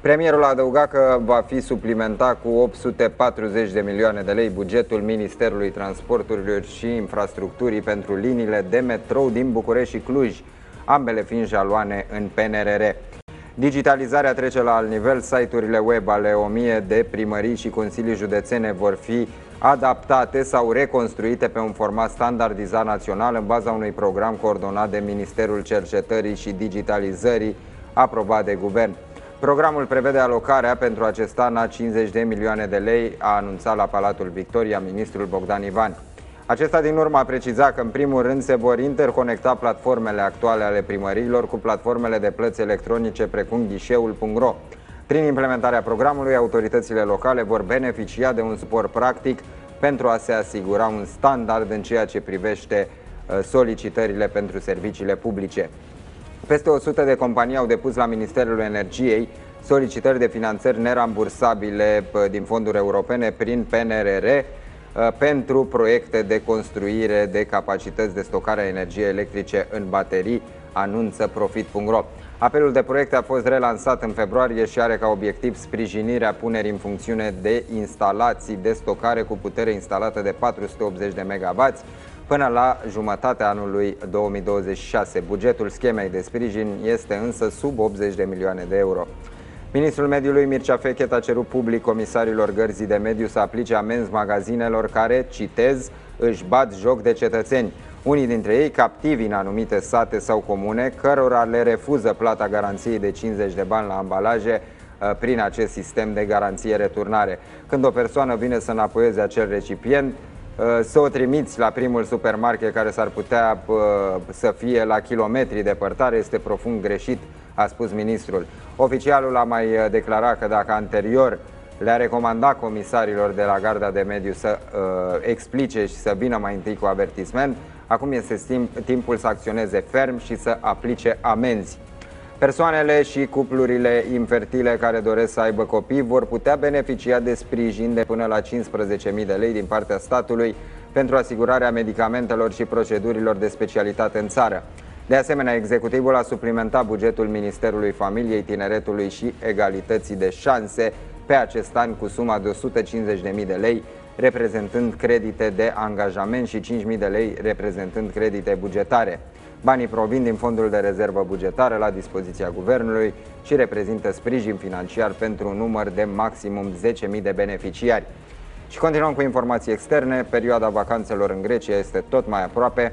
Premierul a adăugat că va fi suplimentat cu opt sute patruzeci de milioane de lei bugetul Ministerului Transporturilor și Infrastructurii pentru liniile de metrou din București și Cluj, ambele fiind jaloane în P N R R. Digitalizarea trece la alt nivel, site-urile web ale o mie de primării și consilii județene vor fi adaptate sau reconstruite pe un format standardizat național în baza unui program coordonat de Ministerul Cercetării și Digitalizării, aprobat de guvern. Programul prevede alocarea pentru acest an a cincizeci de milioane de lei, a anunțat la Palatul Victoria ministrul Bogdan Ivan. Acesta din urmă a precizat că în primul rând se vor interconecta platformele actuale ale primăriilor cu platformele de plăți electronice precum ghișeul punct ro. Prin implementarea programului, autoritățile locale vor beneficia de un suport practic pentru a se asigura un standard în ceea ce privește solicitările pentru serviciile publice. Peste o sută de companii au depus la Ministerul Energiei solicitări de finanțări nerambursabile din fonduri europene prin P N R R pentru proiecte de construire de capacități de stocare a energiei electrice în baterii, anunță Profit punct ro. Apelul de proiecte a fost relansat în februarie și are ca obiectiv sprijinirea punerii în funcțiune de instalații de stocare cu putere instalată de patru sute optzeci de megawați până la jumătatea anului două mii douăzeci și șase. Bugetul schemei de sprijin este însă sub optzeci de milioane de euro. Ministrul Mediului Mircea Fechet a cerut public comisarilor Gărzii de Mediu să aplice amenzi magazinelor care, citez, își bat joc de cetățeni, unii dintre ei captivi în anumite sate sau comune, cărora le refuză plata garanției de cincizeci de bani la ambalaje prin acest sistem de garanție-returnare. Când o persoană vine să înapoieze acel recipient, să o trimiți la primul supermarket care s-ar putea să fie la kilometri departare este profund greșit, a spus ministrul. Oficialul a mai declarat că dacă anterior le-a recomandat comisarilor de la Garda de Mediu să uh, explice și să vină mai întâi cu avertisment, acum este timp, timpul să acționeze ferm și să aplice amenzi. Persoanele și cuplurile infertile care doresc să aibă copii vor putea beneficia de sprijin de până la cincisprezece mii de lei din partea statului pentru asigurarea medicamentelor și procedurilor de specialitate în țară. De asemenea, executivul a suplimentat bugetul Ministerului Familiei, Tineretului și Egalității de Șanse pe acest an cu suma de o sută cincizeci de mii de lei, reprezentând credite de angajament, și cinci mii de lei reprezentând credite bugetare. Banii provin din fondul de rezervă bugetară la dispoziția guvernului și reprezintă sprijin financiar pentru un număr de maximum zece mii de beneficiari. Și continuăm cu informații externe. Perioada vacanțelor în Grecia este tot mai aproape.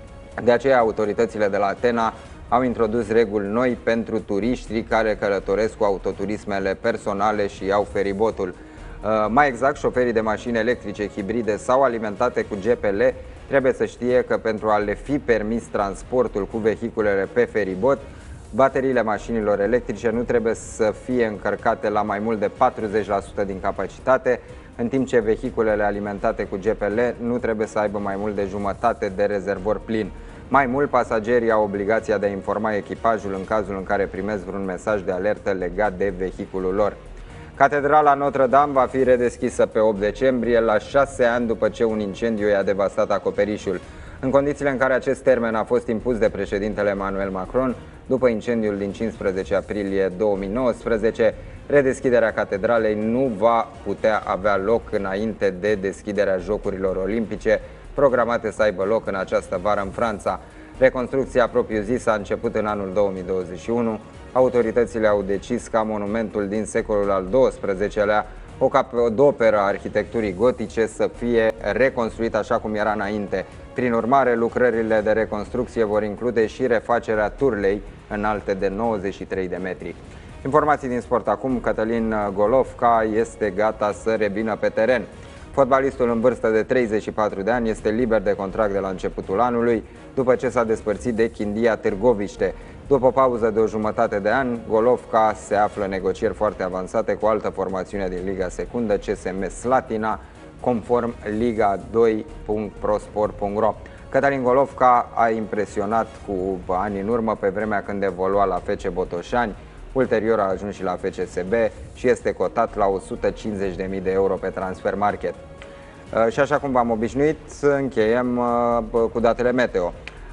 De aceea, autoritățile de la Atena au introdus reguli noi pentru turiștii care călătoresc cu autoturismele personale și iau feribotul. Mai exact, șoferii de mașini electrice, hibride sau alimentate cu G P L trebuie să știe că pentru a le fi permis transportul cu vehiculele pe feribot, bateriile mașinilor electrice nu trebuie să fie încărcate la mai mult de patruzeci la sută din capacitate, în timp ce vehiculele alimentate cu G P L nu trebuie să aibă mai mult de jumătate de rezervor plin. Mai mult, pasagerii au obligația de a informa echipajul în cazul în care primesc vreun mesaj de alertă legat de vehiculul lor. Catedrala Notre-Dame va fi redeschisă pe opt decembrie, la șase ani după ce un incendiu i-a devastat acoperișul. În condițiile în care acest termen a fost impus de președintele Emmanuel Macron, după incendiul din cincisprezece aprilie două mii nouăsprezece, redeschiderea catedralei nu va putea avea loc înainte de deschiderea Jocurilor Olimpice, programate să aibă loc în această vară în Franța. Reconstrucția propriu-zisă a început în anul două mii douăzeci și unu. Autoritățile au decis ca monumentul din secolul al douăsprezecelea, o capodoperă a arhitecturii gotice, să fie reconstruit așa cum era înainte. Prin urmare, lucrările de reconstrucție vor include și refacerea turlei înalte de nouăzeci și trei de metri. Informații din sport acum. Cătălin Golovca este gata să revină pe teren. Fotbalistul în vârstă de treizeci și patru de ani este liber de contract de la începutul anului, după ce s-a despărțit de Chindia Târgoviște. După o pauză de o jumătate de an, Golovca se află în negocieri foarte avansate cu o altă formațiune din Liga Secundă, C S M Slatina, conform liga doi punct prosport punct ro. Cătălin Golovca a impresionat cu ani în urmă, pe vremea când evolua la F C Botoșani, ulterior a ajuns și la F C S B și este cotat la o sută cincizeci de mii de euro pe Transfermarkt. Și așa cum v-am obișnuit, încheiem cu datele meteo.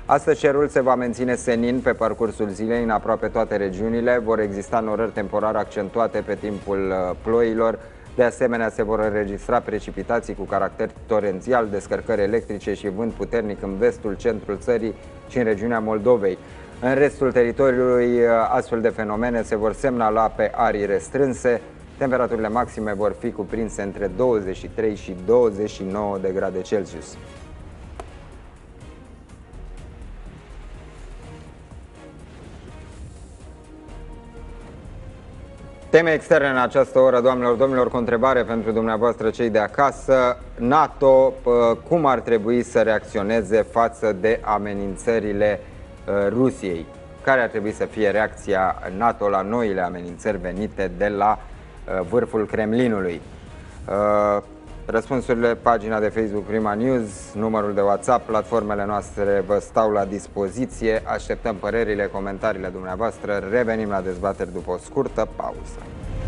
Astăzi cerul se va menține senin pe parcursul zilei în aproape toate regiunile. Vor exista norări temporar accentuate pe timpul ploilor. De asemenea, se vor înregistra precipitații cu caracter torențial, descărcări electrice și vânt puternic în vestul, centrul țării și în regiunea Moldovei. În restul teritoriului, astfel de fenomene se vor semnala pe arii restrânse. Temperaturile maxime vor fi cuprinse între douăzeci și trei și douăzeci și nouă de grade Celsius. Teme externe în această oră, doamnelor, domnilor, cu o întrebare pentru dumneavoastră cei de acasă. NATO, cum ar trebui să reacționeze față de amenințările Rusiei? Care ar trebui să fie reacția NATO la noile amenințări venite de la vârful Kremlinului? Răspunsurile, pagina de Facebook Prima News, numărul de WhatsApp, platformele noastre vă stau la dispoziție. Așteptăm părerile, comentariile dumneavoastră. Revenim la dezbateri după o scurtă pauză.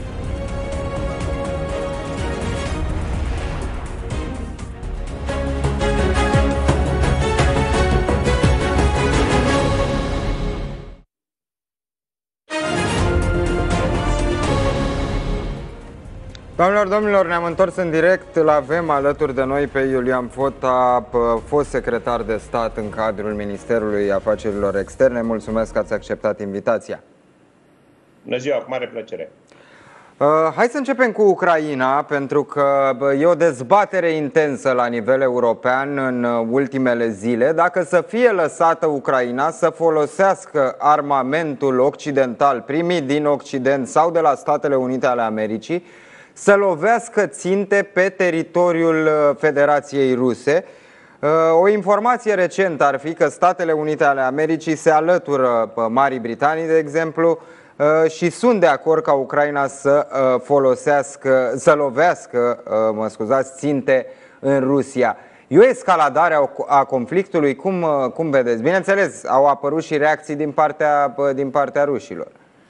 Doamnelor, domnilor, ne-am întors în direct. Îl avem alături de noi pe Iulian Fota, fost secretar de stat în cadrul Ministerului Afacerilor Externe. Mulțumesc că ați acceptat invitația. Bună ziua, cu mare plăcere. Uh, hai să începem cu Ucraina, pentru că e o dezbatere intensă la nivel european în ultimele zile. Dacă să fie lăsată Ucraina să folosească armamentul occidental primit din Occident sau de la Statele Unite ale Americii, să lovească ținte pe teritoriul Federației Ruse. O informație recentă ar fi că Statele Unite ale Americii se alătură Marii Britanii, de exemplu, și sunt de acord ca Ucraina să folosească, să lovească, mă scuzați, ținte în Rusia. E o escaladare a conflictului, cum, cum vedeți? Bineînțeles, au apărut și reacții din partea, din partea rușilor.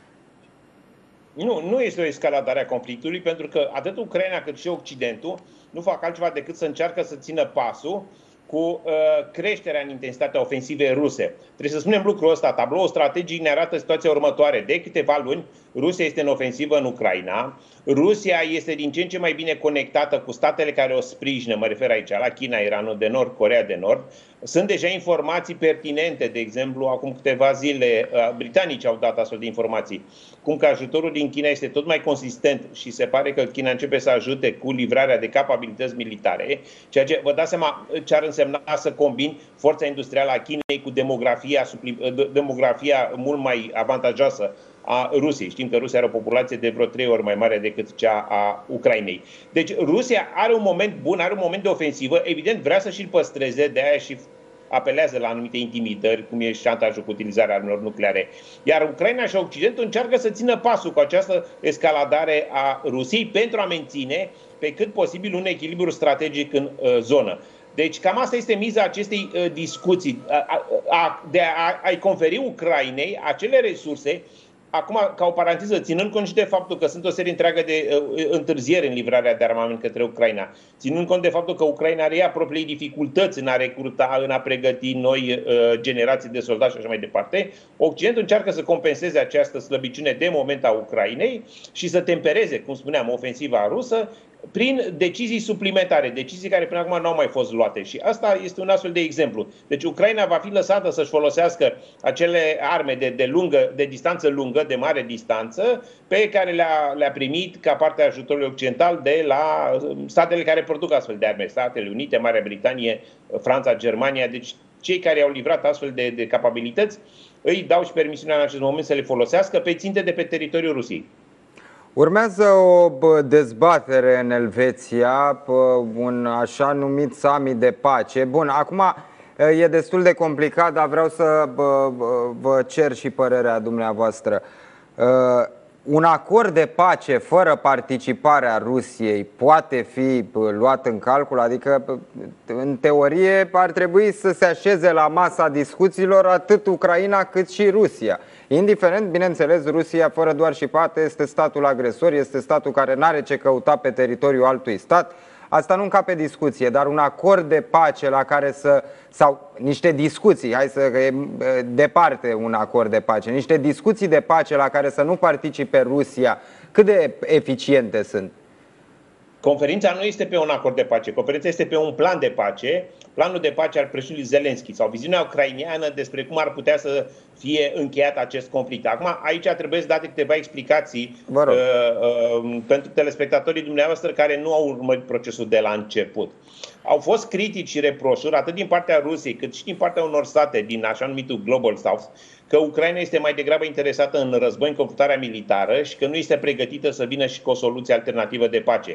Nu, nu este o escaladare a conflictului, pentru că atât Ucraina cât și Occidentul nu fac altceva decât să încearcă să țină pasul cu uh, creșterea în intensitatea ofensivei ruse. Trebuie să spunem lucrul ăsta. Tabloul strategic ne arată situația următoare. De câteva luni, Rusia este în ofensivă în Ucraina. Rusia este din ce în ce mai bine conectată cu statele care o sprijină, mă refer aici la China, Iranul de Nord, Coreea de Nord. Sunt deja informații pertinente, de exemplu, acum câteva zile britanicii au dat astfel de informații, cum că ajutorul din China este tot mai consistent și se pare că China începe să ajute cu livrarea de capabilități militare, ceea ce vă dați seama ce ar însemna să combini forța industrială a Chinei cu demografia, demografia mult mai avantajoasă a Rusiei. Știm că Rusia are o populație de vreo trei ori mai mare decât cea a Ucrainei. Deci Rusia are un moment bun, are un moment de ofensivă, evident vrea să și-l păstreze, de aia și apelează la anumite intimidări, cum e șantajul cu utilizarea armelor nucleare. Iar Ucraina și Occidentul încearcă să țină pasul cu această escaladare a Rusiei pentru a menține pe cât posibil un echilibru strategic în uh, zonă. Deci cam asta este miza acestei uh, discuții, a, a, a, de a, a-i conferi Ucrainei acele resurse. Acum, ca o paranteză, ținând cont și de faptul că sunt o serie întreagă de uh, întârzieri în livrarea de armament către Ucraina, ținând cont de faptul că Ucraina are ea propriile dificultăți în a recruta, în a pregăti noi uh, generații de soldați și așa mai departe, Occidentul încearcă să compenseze această slăbiciune de moment a Ucrainei și să tempereze, cum spuneam, ofensiva rusă prin decizii suplimentare, decizii care până acum nu au mai fost luate. Și asta este un astfel de exemplu. Deci Ucraina va fi lăsată să-și folosească acele arme de, de, lungă, de distanță lungă, de mare distanță, pe care le-a, le-a primit ca parte a ajutorului occidental de la statele care produc astfel de arme. Statele Unite, Marea Britanie, Franța, Germania. Deci cei care au livrat astfel de, de capabilități îi dau și permisiunea în acest moment să le folosească pe ținte de pe teritoriul Rusiei. Urmează o dezbatere în Elveția, un așa numit summit de pace. Bun, acum e destul de complicat, dar vreau să vă cer și părerea dumneavoastră. Un acord de pace fără participarea Rusiei poate fi luat în calcul? Adică, în teorie, ar trebui să se așeze la masa discuțiilor atât Ucraina cât și Rusia. Indiferent, bineînțeles, Rusia, fără doar și poate, este statul agresor, este statul care n-are ce căuta pe teritoriul altui stat. asta nu încape discuție, dar un acord de pace la care să, sau niște discuții, hai să e departe un acord de pace, niște discuții de pace la care să nu participe Rusia, cât de eficiente sunt? Conferința nu este pe un acord de pace, conferința este pe un plan de pace, planul de pace al președintelui Zelensky sau viziunea ucraineană despre cum ar putea să fie încheiat acest conflict. Acum, aici trebuie să date câteva explicații uh, uh, pentru telespectatorii dumneavoastră care nu au urmărit procesul de la început. Au fost critici și reproșuri, atât din partea Rusiei, cât și din partea unor state din așa numitul Global South, că Ucraina este mai degrabă interesată în război, în confruntarea militară și că nu este pregătită să vină și cu o soluție alternativă de pace.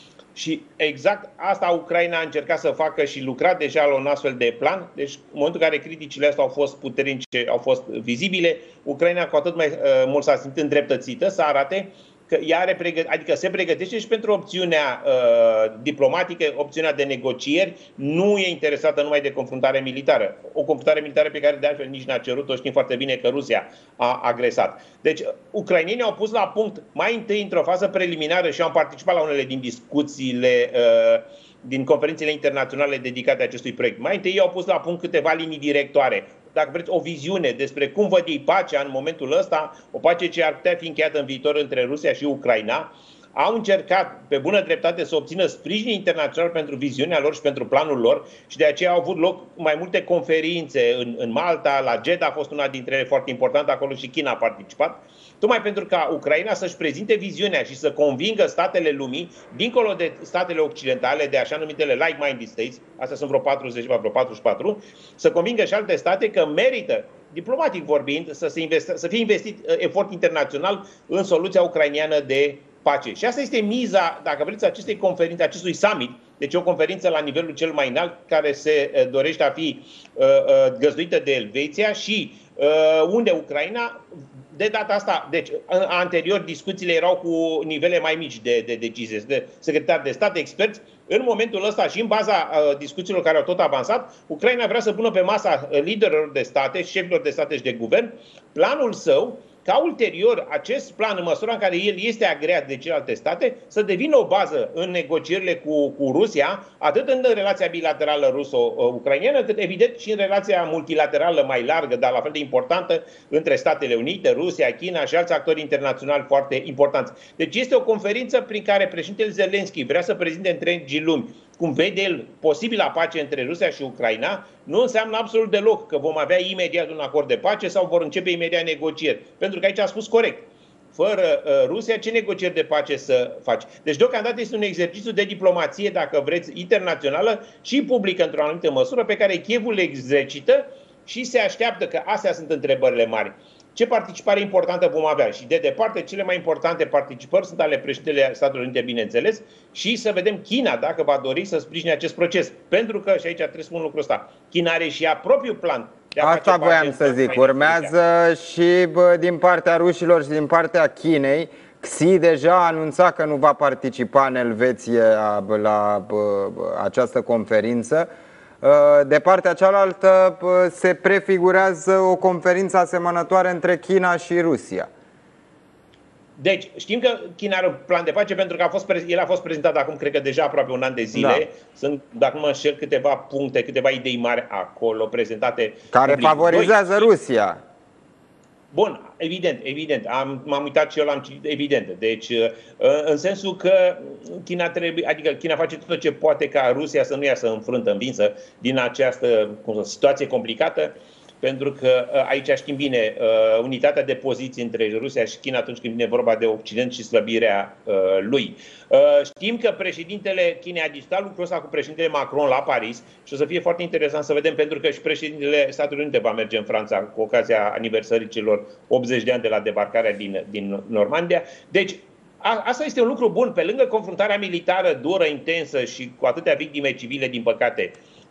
Și exact asta Ucraina a încercat să facă și lucra deja la un astfel de plan. Deci, în momentul în care criticile astea au fost puternice, au fost vizibile, Ucraina cu atât mai uh, mult s-a simțit îndreptățită să arate că ea are pregăt- adică se pregătește și pentru opțiunea uh, diplomatică, opțiunea de negocieri, nu e interesată numai de confruntare militară. O confruntare militară pe care de altfel nici n-a cerut-o, știm foarte bine că Rusia a agresat. Deci, ucrainenii au pus la punct mai întâi într-o fază preliminară și au participat la unele din discuțiile uh, din conferințele internaționale dedicate acestui proiect. Mai întâi au pus la punct câteva linii directoare, dacă vreți, o viziune despre cum văd ei pacea în momentul ăsta, o pace ce ar putea fi încheiată în viitor între Rusia și Ucraina. Au încercat, pe bună dreptate, să obțină sprijin internațional pentru viziunea lor și pentru planul lor și de aceea au avut loc mai multe conferințe în, în Malta, la Jeddah a fost una dintre ele foarte importantă, acolo și China a participat, tocmai pentru ca Ucraina să-și prezinte viziunea și să convingă statele lumii, dincolo de statele occidentale, de așa numitele like-minded states, astea sunt vreo patruzeci, vreo patruzeci și patru, să convingă și alte state că merită, diplomatic vorbind, să, se investe, să fie investit efort internațional în soluția ucraineană de pace. Și asta este miza, dacă vreți, acestei conferințe, acestui summit, deci o conferință la nivelul cel mai înalt, care se dorește a fi uh, uh, găzduită de Elveția și uh, unde Ucraina, de data asta, deci anterior discuțiile erau cu nivele mai mici de, de decizie, de secretari de stat, experți. În momentul ăsta și în baza uh, discuțiilor care au tot avansat, Ucraina vrea să pună pe masa liderilor de state, șefilor de state și de guvern, planul său, ca ulterior acest plan, în măsura în care el este agreat de celelalte state, să devină o bază în negocierile cu, cu Rusia, atât în relația bilaterală ruso-ucraineană, cât evident și în relația multilaterală mai largă, dar la fel de importantă, între Statele Unite, Rusia, China și alți actori internaționali foarte importanți. Deci este o conferință prin care președintele Zelensky vrea să prezinte întregii lumi cum vede el posibila pace între Rusia și Ucraina, nu înseamnă absolut deloc că vom avea imediat un acord de pace sau vor începe imediat negocieri. Pentru că aici a spus corect. Fără uh, Rusia, ce negocieri de pace să faci? Deci, deocamdată este un exercițiu de diplomație, dacă vreți, internațională și publică într-o anumită măsură, pe care Kievul le exercită și se așteaptă că astea sunt întrebările mari. Ce participare importantă vom avea? Și de departe, cele mai importante participări sunt ale președintelui Statelor Unite, bineînțeles, și să vedem China, dacă va dori să sprijine acest proces. Pentru că, și aici trebuie să spun lucrul ăsta, China are și ea propriul plan. Asta voiam să zic. Urmează și bă, din partea rușilor și din partea Chinei. Xi deja a anunțat că nu va participa în Elveția la bă, această conferință. De partea cealaltă se prefigurează o conferință asemănătoare între China și Rusia. Deci, știm că China are un plan de pace pentru că a fost, el a fost prezentat acum, cred că deja aproape un an de zile. Da. Sunt, dacă nu mă înșel, câteva puncte, câteva idei mari acolo prezentate. Care public. Favorizează Doi. Rusia. Bun, evident, evident. Am, m-am uitat și eu, l-am citit, evident. Deci, în sensul că China trebuie, adică China face tot ce poate ca Rusia să nu iasă înfrântă, învinsă din această cum să, situație complicată, pentru că aici știm bine unitatea de poziții între Rusia și China atunci când vine vorba de Occident și slăbirea lui. Știm că președintele Chinei a discutat lucrul ăsta cu președintele Macron la Paris și o să fie foarte interesant să vedem, pentru că și președintele Statelor Unite va merge în Franța cu ocazia aniversării celor optzeci de ani de la debarcarea din, din Normandia. Deci, a, asta este un lucru bun, pe lângă confruntarea militară dură, intensă și cu atâtea victime civile, din păcate,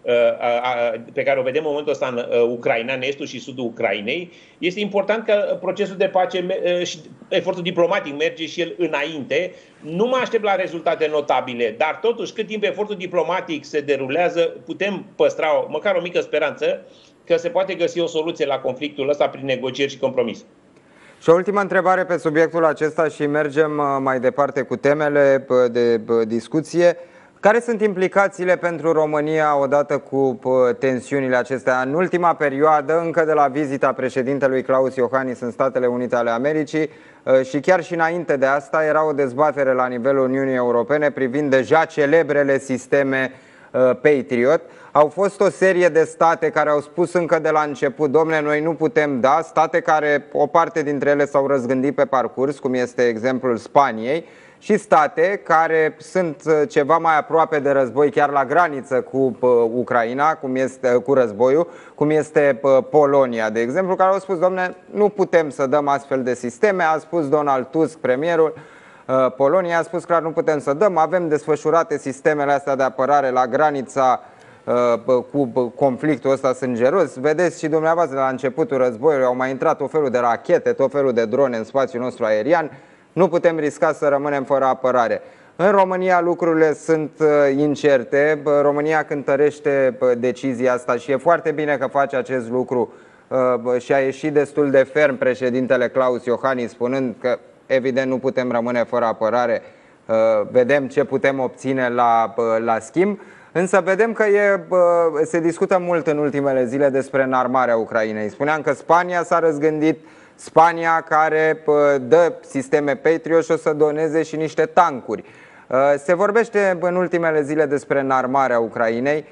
pe care o vedem în momentul ăsta în Ucraina, în estul și sudul Ucrainei, este important că procesul de pace și efortul diplomatic merge și el înainte. Nu mă aștept la rezultate notabile, dar totuși cât timp efortul diplomatic se derulează, putem păstra măcar o mică speranță că se poate găsi o soluție la conflictul ăsta prin negocieri și compromis. Și o ultimă întrebare pe subiectul acesta și mergem mai departe cu temele de discuție. Care sunt implicațiile pentru România odată cu tensiunile acestea? În ultima perioadă, încă de la vizita președintelui Klaus Iohannis în Statele Unite ale Americii și chiar și înainte de asta, era o dezbatere la nivelul Uniunii Europene privind deja celebrele sisteme Patriot. Au fost o serie de state care au spus încă de la început: domne, noi nu putem da, state care, o parte dintre ele s-au răzgândit pe parcurs, cum este exemplul Spaniei, și state care sunt ceva mai aproape de război, chiar la graniță cu Ucraina, cum este, cu războiul, cum este Polonia, de exemplu, care au spus: domne, nu putem să dăm astfel de sisteme. A spus Donald Tusk, premierul Polonia, a spus clar: nu putem să dăm, avem desfășurate sistemele astea de apărare la granița cu conflictul ăsta sângeros. Vedeți și dumneavoastră, la începutul războiului au mai intrat tot felul de rachete, tot felul de drone în spațiul nostru aerian. Nu putem risca să rămânem fără apărare. În România lucrurile sunt incerte. România cântărește decizia asta și e foarte bine că face acest lucru. Și a ieșit destul de ferm președintele Klaus Iohannis, spunând că evident nu putem rămâne fără apărare. Vedem ce putem obține la, la schimb. Însă vedem că e, se discută mult în ultimele zile despre înarmarea Ucrainei. Spuneam că Spania s-a răzgândit, Spania care dă sisteme Patriot și o să doneze și niște tancuri. Se vorbește în ultimele zile despre înarmarea Ucrainei.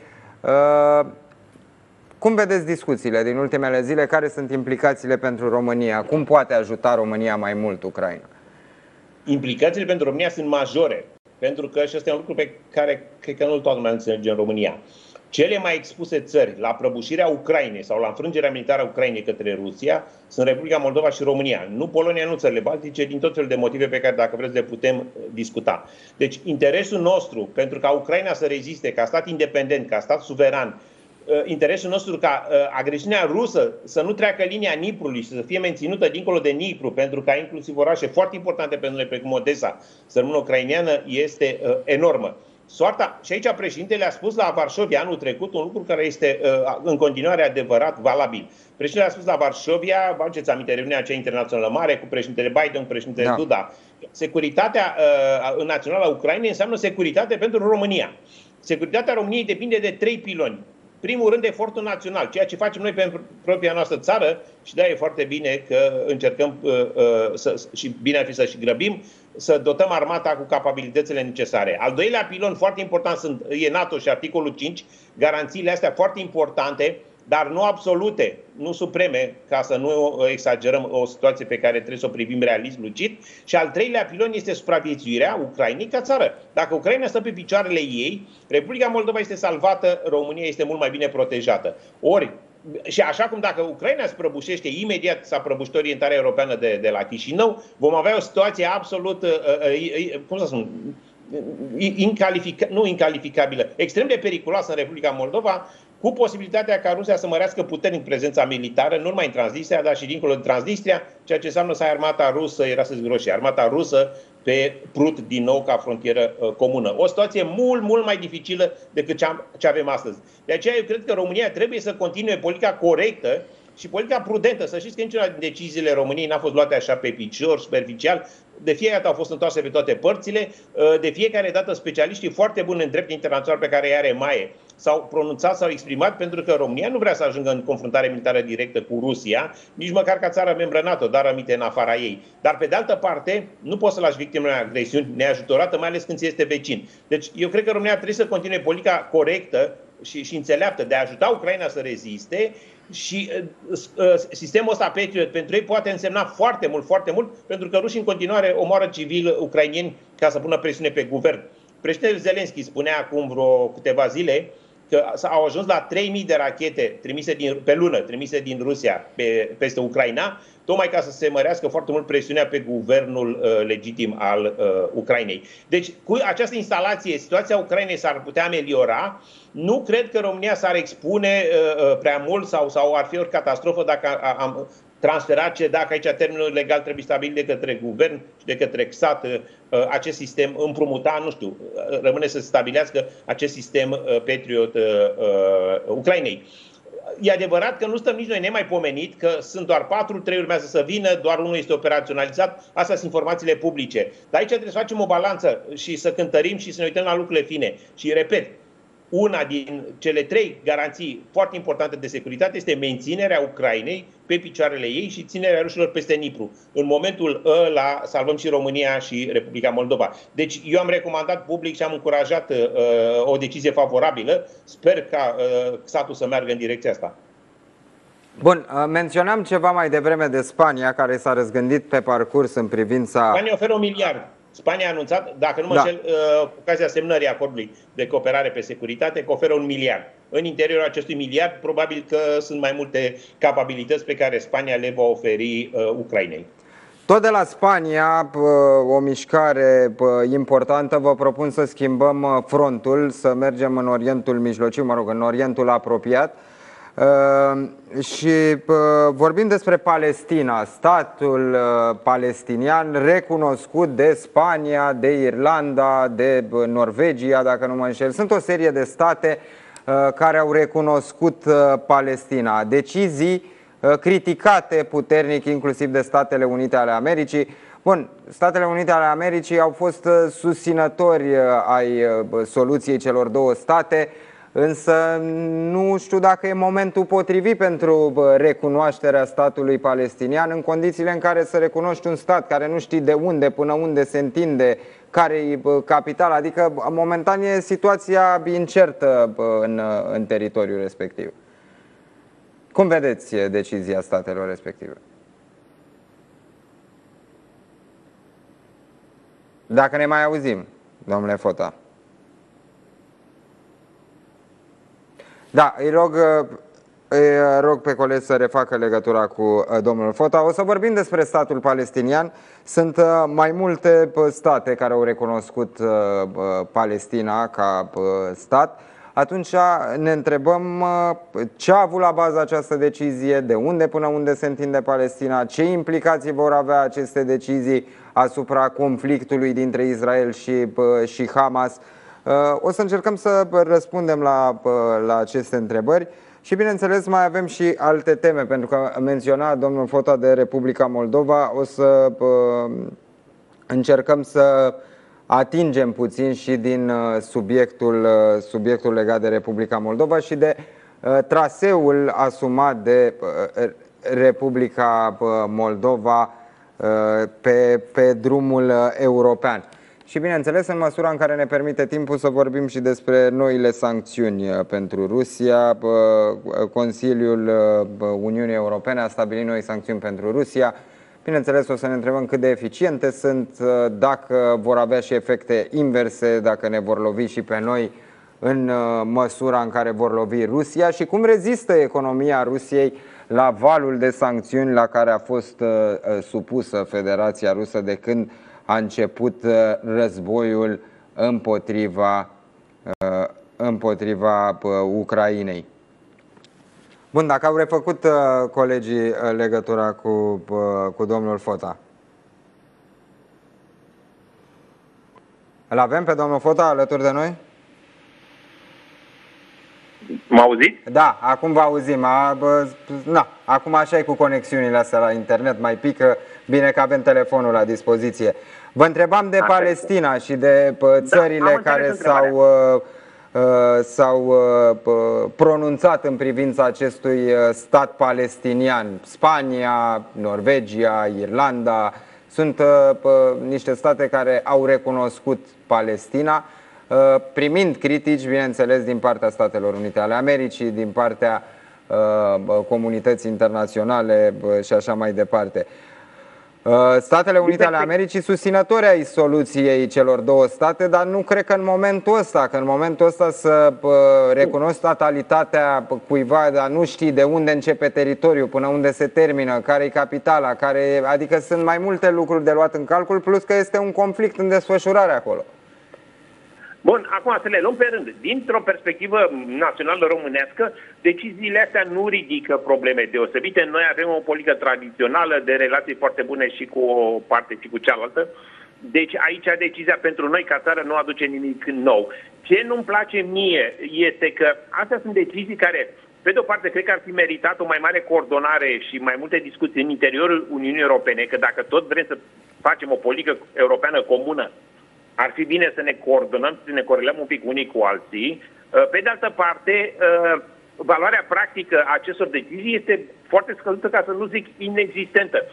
Cum vedeți discuțiile din ultimele zile? Care sunt implicațiile pentru România? Cum poate ajuta România mai mult Ucraina? Implicațiile pentru România sunt majore. Pentru că și ăsta e un lucru pe care cred că nu toată lumea înțelege în România. Cele mai expuse țări la prăbușirea Ucrainei sau la înfrângerea militară a Ucrainei către Rusia sunt Republica Moldova și România. Nu Polonia, nu țările Baltice, din tot felul de motive pe care, dacă vreți, le putem discuta. Deci, interesul nostru pentru ca Ucraina să reziste ca stat independent, ca stat suveran, interesul nostru ca agresiunea rusă să nu treacă linia Niprului și să fie menținută dincolo de Nipru, pentru ca inclusiv orașe foarte importante pentru noi, precum Odessa, să rămână ucraineană, este uh, enormă. Soarta, și aici președintele a spus la Varșovia anul trecut un lucru care este uh, în continuare adevărat, valabil. Președintele a spus la Varșovia, vă aduceți aminte, reuniunea aceea internațională mare cu președintele Biden, cu președintele da. Duda. Securitatea uh, națională a Ucrainei înseamnă securitate pentru România. Securitatea României depinde de trei piloni. Primul rând, efortul național, ceea ce facem noi pentru propria noastră țară, și de-aia e foarte bine că încercăm uh, uh, să, și bine ar fi să și grăbim, să dotăm armata cu capabilitățile necesare. Al doilea pilon foarte important sunt, e NATO și articolul cinci, garanțiile astea foarte importante, dar nu absolute, nu supreme, ca să nu exagerăm o situație pe care trebuie să o privim realist, lucid. Și al treilea pilon este supraviețuirea Ucrainei ca țară. Dacă Ucraina stă pe picioarele ei, Republica Moldova este salvată, România este mult mai bine protejată. Ori, și așa cum dacă Ucraina se prăbușește imediat, s-a prăbușit orientarea europeană de, de la Chișinău, vom avea o situație absolut, uh, uh, cum să spun, incalific, nu incalificabilă, extrem de periculoasă în Republica Moldova, cu posibilitatea ca Rusia să mărească puternic prezența militară, nu numai în Transnistria, dar și dincolo de Transnistria, ceea ce înseamnă să ai armata rusă, era să zic roșie, armata rusă pe Prut din nou ca frontieră uh, comună. O situație mult, mult mai dificilă decât ce avem astăzi. De aceea eu cred că România trebuie să continue politica corectă și politica prudentă. Să știți că niciuna din deciziile României n-a fost luate așa pe picior, superficial. De fiecare dată au fost întoarse pe toate părțile. De fiecare dată specialiștii foarte buni în drept internațional pe care îi are Maie s-au pronunțat, s-au exprimat, pentru că România nu vrea să ajungă în confruntare militară directă cu Rusia, nici măcar ca țară membră NATO, dar aminte în afara ei. Dar pe de altă parte, nu poți să lași victimele agresiuni neajutorată, mai ales când ți este vecin. Deci eu cred că România trebuie să continue politica corectă și, și înțeleaptă de a ajuta Ucraina să reziste. Și uh, sistemul ăsta Patriot pentru ei poate însemna foarte mult, foarte mult, pentru că rușii în continuare omoară civili ucrainieni ca să pună presiune pe guvern. Președintele Zelenski spunea acum vreo câteva zile că au ajuns la trei mii de rachete trimise din, pe lună, trimise din Rusia pe, peste Ucraina, tocmai ca să se mărească foarte mult presiunea pe guvernul uh, legitim al uh, Ucrainei. Deci, cu această instalație, situația Ucrainei s-ar putea ameliora. Nu cred că România s-ar expune uh, prea mult sau, sau ar fi o catastrofă dacă am transferat, ce dacă aici termenul legal trebuie stabilit de către guvern și de către C S A T, uh, acest sistem împrumuta, nu știu, rămâne să se stabilească acest sistem uh, Patriot uh, uh, Ucrainei. E adevărat că nu stăm nici noi nemaipomenit, că sunt doar patru, trei urmează să vină, doar unul este operaționalizat, astea sunt informațiile publice. Dar aici trebuie să facem o balanță și să cântărim și să ne uităm la lucrurile fine. Și repet, una din cele trei garanții foarte importante de securitate este menținerea Ucrainei pe picioarele ei și ținerea rușilor peste Nipru. În momentul ăla salvăm și România și Republica Moldova. Deci eu am recomandat public și am încurajat uh, o decizie favorabilă. Sper ca uh, statul să meargă în direcția asta. Bun, menționam ceva mai devreme de Spania, care s-a răzgândit pe parcurs în privința... Spania oferă un miliard. Spania a anunțat, dacă nu mă înșel, da. cu ocazia semnării acordului de cooperare pe securitate, că oferă un miliard. În interiorul acestui miliard, probabil că sunt mai multe capabilități pe care Spania le va oferi uh, Ucrainei. Tot de la Spania, o mișcare importantă, vă propun să schimbăm frontul, să mergem în Orientul Mijlociu, mă rog, în Orientul apropiat. Uh, și uh, vorbim despre Palestina, statul uh, palestinian recunoscut de Spania, de Irlanda, de uh, Norvegia, dacă nu mă înșel. Sunt o serie de state uh, care au recunoscut uh, Palestina. Decizii uh, criticate puternic inclusiv de Statele Unite ale Americii. Bun, Statele Unite ale Americii au fost uh, susținători uh, ai uh, soluției celor două state, însă nu știu dacă e momentul potrivit pentru recunoașterea statului palestinian, în condițiile în care să recunoști un stat care nu știi de unde, până unde se întinde, care e capitala. Adică momentan e situația incertă în, în teritoriul respectiv. Cum vedeți decizia statelor respective? Dacă ne mai auzim, domnule Fota. Da, îi rog, îi rog pe colegi să refacă legătura cu domnul Fota. O să vorbim despre statul palestinian. Sunt mai multe state care au recunoscut Palestina ca stat. Atunci ne întrebăm ce a avut la bază această decizie, de unde până unde se întinde Palestina, ce implicații vor avea aceste decizii asupra conflictului dintre Israel și, și Hamas. O să încercăm să răspundem la, la aceste întrebări și, bineînțeles, mai avem și alte teme, pentru că menționa domnul Fota de Republica Moldova. O să încercăm să atingem puțin și din subiectul, subiectul legat de Republica Moldova și de traseul asumat de Republica Moldova pe, pe drumul european. Și, bineînțeles, în măsura în care ne permite timpul, să vorbim și despre noile sancțiuni pentru Rusia. Consiliul Uniunii Europene a stabilit noi sancțiuni pentru Rusia. Bineînțeles, o să ne întrebăm cât de eficiente sunt, dacă vor avea și efecte inverse, dacă ne vor lovi și pe noi în măsura în care vor lovi Rusia și cum rezistă economia Rusiei la valul de sancțiuni la care a fost supusă Federația Rusă de când a început războiul împotriva, împotriva Ucrainei. Bun, dacă au refăcut colegii legătura cu, cu domnul Fota. Îl avem pe domnul Fota alături de noi? Mă auziți? Da, acum vă auzim. A, bă, na, acum așa e cu conexiunile astea la internet, mai pică. Bine că avem telefonul la dispoziție. Vă întrebam de așa Palestina și de pă, țările da, care s-au uh, s-au uh, pronunțat în privința acestui stat palestinian. Spania, Norvegia, Irlanda sunt uh, niște state care au recunoscut Palestina, uh, primind critici, bineînțeles, din partea Statelor Unite ale Americii, din partea uh, comunității internaționale uh, și așa mai departe. Statele Unite ale Americii susținători ai soluției celor două state, dar nu cred că în momentul ăsta, că în momentul ăsta să recunoști totalitatea cuiva, dar nu știi de unde începe teritoriul, până unde se termină, care e capitala, care, adică sunt mai multe lucruri de luat în calcul, plus că este un conflict în desfășurare acolo. Bun, acum să le luăm pe rând. Dintr-o perspectivă națională românească, deciziile astea nu ridică probleme deosebite. Noi avem o politică tradițională de relații foarte bune și cu o parte și cu cealaltă. Deci aici decizia pentru noi ca țară nu aduce nimic nou. Ce nu-mi place mie este că astea sunt decizii care Pe de o parte, cred că ar fi meritat o mai mare coordonare și mai multe discuții în interiorul Uniunii Europene, că dacă tot vrem să facem o politică europeană comună, ar fi bine să ne coordonăm, să ne corelăm un pic unii cu alții. Pe de altă parte, valoarea practică a acestor decizii este foarte scăzută, ca să nu zic inexistentă.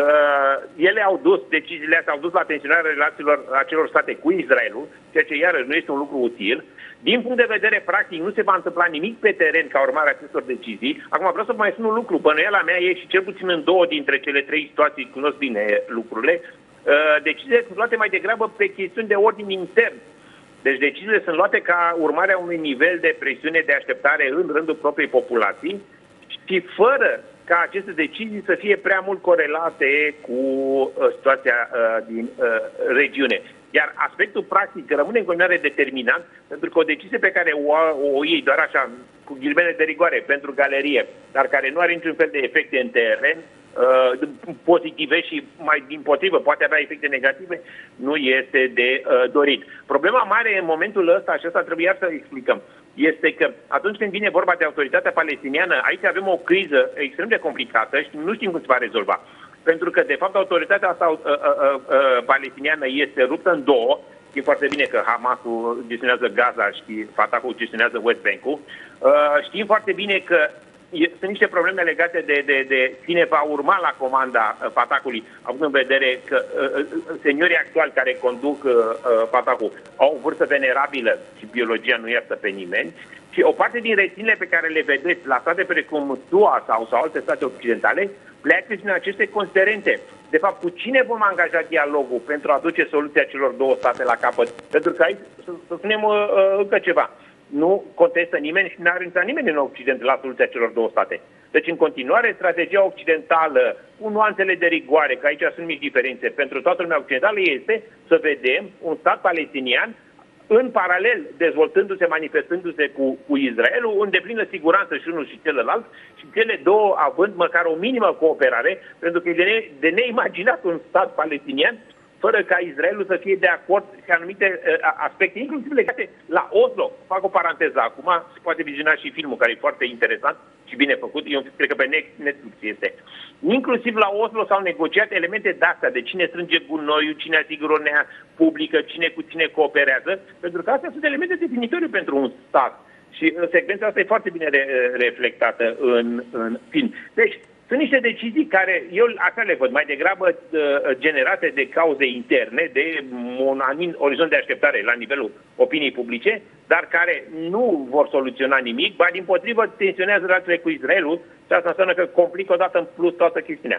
Ele au dus, deciziile astea au dus la tensionarea relațiilor acelor state cu Israelul, ceea ce iarăși nu este un lucru util. Din punct de vedere practic, nu se va întâmpla nimic pe teren ca urmare a acestor decizii. Acum vreau să mai spun un lucru. Bănuiala mea e, și cel puțin în două dintre cele trei situații cunosc bine lucrurile, deciziile sunt luate mai degrabă pe chestiuni de ordin intern. Deci deciziile sunt luate ca urmare a unui nivel de presiune de așteptare în rândul propriei populații și fără ca aceste decizii să fie prea mult corelate cu uh, situația uh, din uh, regiune. Iar aspectul practic rămâne în continuare determinant, pentru că o decizie pe care o, o iei doar așa, cu ghilimele de rigoare, pentru galerie, dar care nu are niciun fel de efecte în teren, uh, pozitive și mai dimpotrivă, poate avea efecte negative, nu este de uh, dorit. Problema mare în momentul ăsta, și asta trebuie să explicăm, este că atunci când vine vorba de autoritatea palestiniană, aici avem o criză extrem de complicată și nu știm cum se va rezolva. Pentru că, de fapt, autoritatea asta uh, uh, uh, palestiniană este ruptă în două. Știm foarte bine că Hamasul gestionează Gaza și Fatahul gestionează West Bank-ul. Uh, știm foarte bine că sunt niște probleme legate de, de, de cine va urma la comanda uh, Fatahului, având în vedere că uh, seniorii actuali care conduc uh, Fatahul au o vârstă venerabilă și biologia nu iartă pe nimeni. Și o parte din reținele pe care le vedeți la state precum S U A sau, sau alte state occidentale pleacă din aceste considerente. De fapt, cu cine vom angaja dialogul pentru a duce soluția celor două state la capăt? Pentru că aici, să, să spunem uh, încă ceva, nu contestă nimeni și n-a renunțat nimeni în Occident la soluția celor două state. Deci, în continuare, strategia occidentală, cu nuanțele de rigoare, că aici sunt mici diferențe, pentru toată lumea occidentală este să vedem un stat palestinian în paralel, dezvoltându-se, manifestându-se cu, cu Israelul, în deplină siguranță și unul și celălalt, și cele două având măcar o minimă cooperare, pentru că e de, ne, de neimaginat un stat palestinian fără ca Israelul să fie de acord și anumite uh, aspecte, inclusiv legate la Oslo. Fac o paranteză acum, se poate viziona și filmul, care e foarte interesant și bine făcut, eu cred că pe Netflix este. Inclusiv la Oslo s-au negociat elemente de-astea, de cine strânge gunoiul, cine asigură ordinea publică, cine cu cine cooperează, pentru că astea sunt elemente definitorii pentru un stat. Și secvența asta e foarte bine re- reflectată în, în film. Deci, sunt niște decizii care eu așa le văd, mai degrabă generate de cauze interne, de un anumit orizont de așteptare la nivelul opiniei publice, dar care nu vor soluționa nimic, ba dimpotrivă tensionează relațiile cu Israelul și asta înseamnă că complică odată în plus toată chestiunea.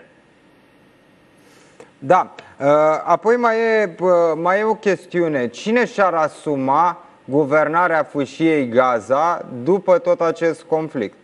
Da. Apoi mai e, mai e o chestiune. Cine și-ar asuma guvernarea fâșiei Gaza după tot acest conflict?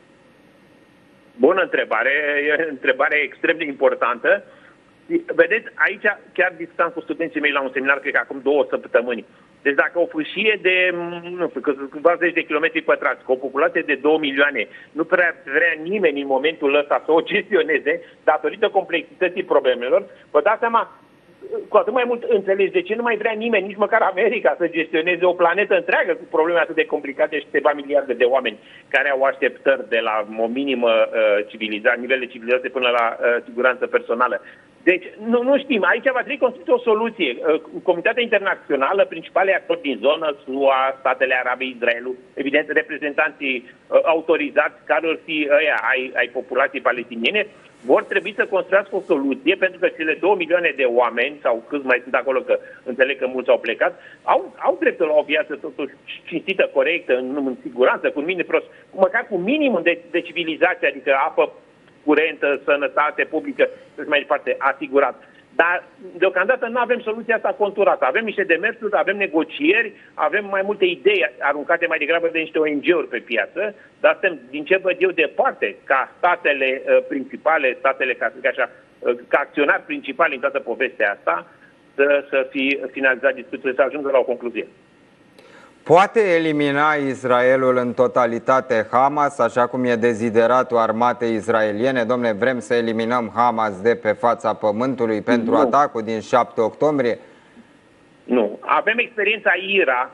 Bună întrebare, e o întrebare extrem de importantă. Vedeți, aici chiar discutam cu studenții mei la un seminar, cred că acum două săptămâni. Deci dacă o fâșie de, nu știu, câțiva zeci de kilometri pătrați, cu o populație de două milioane, nu prea vrea nimeni în momentul ăsta să o gestioneze, datorită complexității problemelor, vă dați seama, cu atât mai mult înțelegi de ce nu mai vrea nimeni, nici măcar America, să gestioneze o planetă întreagă cu probleme atât de complicate și câteva miliarde de oameni care au așteptări de la o minimă uh, civilizare, nivel de civilizație până la uh, siguranță personală. Deci, nu, nu știm. Aici va trebui construită o soluție. Uh, Comunitatea internațională, principalii actori din zonă, S U A, statele arabe, Israelul, evident, reprezentanții uh, autorizați, care vor fi ăia ai, ai populației palestiniene, vor trebui să construiască o soluție, pentru că cele două milioane de oameni, sau câți mai sunt acolo, că înțeleg că mulți au plecat, au, au dreptul la o viață totuși cinstită, corectă, în, în siguranță, cu minim, măcar cu minimum de, de civilizație, adică apă curentă, sănătate publică, și mai departe, asigurat. Dar deocamdată nu avem soluția asta conturată. Avem niște demersuri, avem negocieri, avem mai multe idei aruncate mai degrabă de niște O N G-uri pe piață, dar suntem, din ce văd eu, departe ca statele uh, principale, statele, ca, așa, uh, ca acționari principali în toată povestea asta, să, să fi finalizat discuțiile, să ajungă la o concluzie. Poate elimina Israelul în totalitate Hamas, așa cum e dezideratul armatei israeliene? Dom'le, vrem să eliminăm Hamas de pe fața pământului pentru nu. atacul din șapte octombrie? Nu. Avem experiența I R A,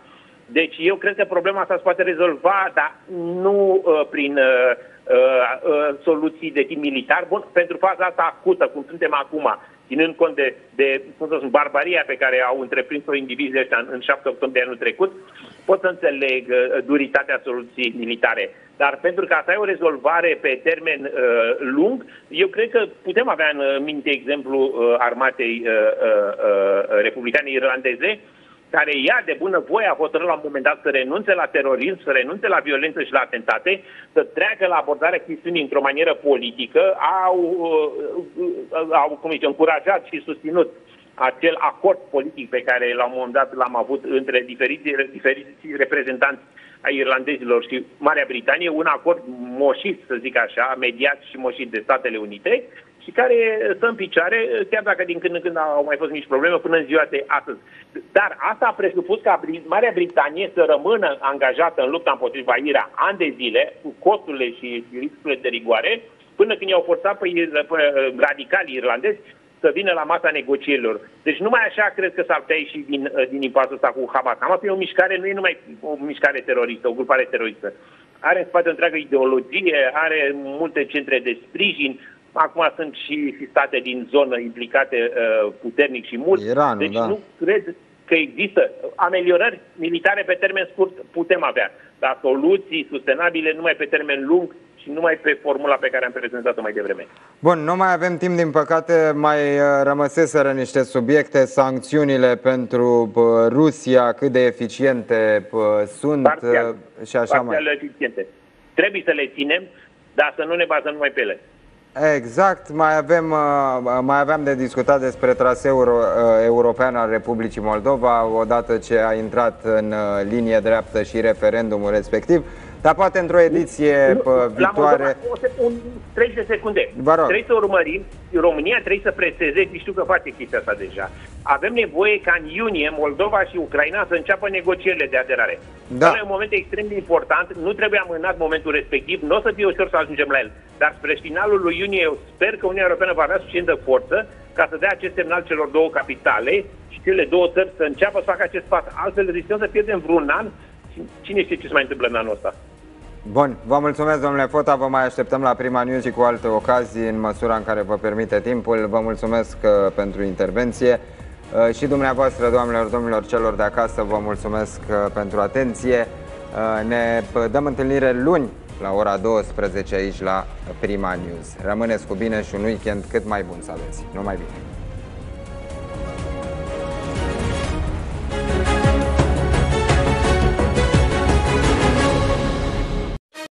Deci eu cred că problema asta se poate rezolva, dar nu uh, prin uh, uh, uh, soluții de tip militar. Bun, pentru faza asta acută, cum suntem acum, ținând cont de, de cum să spun, barbaria pe care au întreprins-o indivizii ăștia în, în șapte octombrie anul trecut, pot să înțeleg uh, duritatea soluției militare. Dar pentru că asta e o rezolvare pe termen uh, lung, eu cred că putem avea în minte exemplu uh, armatei uh, uh, republicane irlandeze, care ea de bună voie a hotărât la un moment dat să renunțe la terorism, să renunțe la violență și la atentate, să treacă la abordarea chestiunii într-o manieră politică, au, au cum zice, încurajat și susținut acel acord politic pe care la un moment dat l-am avut între diferiți, diferiți reprezentanți ai irlandezilor și Marea Britanie, un acord moșit, să zic așa, mediat și moșit de Statele Unite, și care stă în picioare, chiar dacă din când în când au mai fost mici probleme, până în ziua de astăzi. Dar asta a presupus ca Marea Britanie să rămână angajată în lupta împotriva I R A ani de zile, cu costurile și riscurile de rigoare, până când i-au forțat pe, pe radicalii irlandezi să vină la masa negocierilor. Deci numai așa cred că s-ar putea ieși din, din impasul ăsta cu Hamas. Hamas e o mișcare, nu e numai o mișcare teroristă, o grupare teroristă. Are în spate o întreagă ideologie, are multe centre de sprijin. Acum sunt și, și state din zonă implicate uh, puternic și mult. Iranul, deci da. nu cred că există ameliorări militare pe termen scurt, putem avea, dar soluții sustenabile numai pe termen lung și numai pe formula pe care am prezentat-o mai devreme. Bun, nu mai avem timp, din păcate, mai rămăseseră niște subiecte, sancțiunile pentru Rusia, cât de eficiente sunt Parțial, și așa parțial mai. eficiente. Trebuie să le ținem, dar să nu ne bazăm numai pe ele. Exact, mai avem, mai aveam de discutat despre traseul european al Republicii Moldova, odată ce a intrat în linie dreaptă și referendumul respectiv, dar poate într-o ediție nu, viitoare... La Moldova, un, treizeci de secunde. Trebuie să urmărim, România trebuie să preseze, și știu că face chestia asta deja. Avem nevoie ca în iunie Moldova și Ucraina să înceapă negocierile de aderare. Da. E un moment extrem de important, nu trebuie amânat momentul respectiv, nu o să fie ușor să ajungem la el. Dar spre finalul lui iunie eu sper că Uniunea Europeană va avea suficientă forță ca să dea acest semnal celor două capitale și cele două țări să înceapă să facă acest pas. Altfel riscăm să pierdem vreun an și cine știe ce se mai întâmplă în anul ăsta. Bun, vă mulțumesc, domnule Fota, vă mai așteptăm la Prima News și cu alte ocazii în măsura în care vă permite timpul. Vă mulțumesc uh, pentru intervenție uh, și dumneavoastră, doamnelor, domnilor, celor de acasă, vă mulțumesc uh, pentru atenție. Uh, ne dăm întâlnire luni la ora douăsprezece aici la Prima News. Rămâneți cu bine și un weekend cât mai bun să aveți. Numai bine!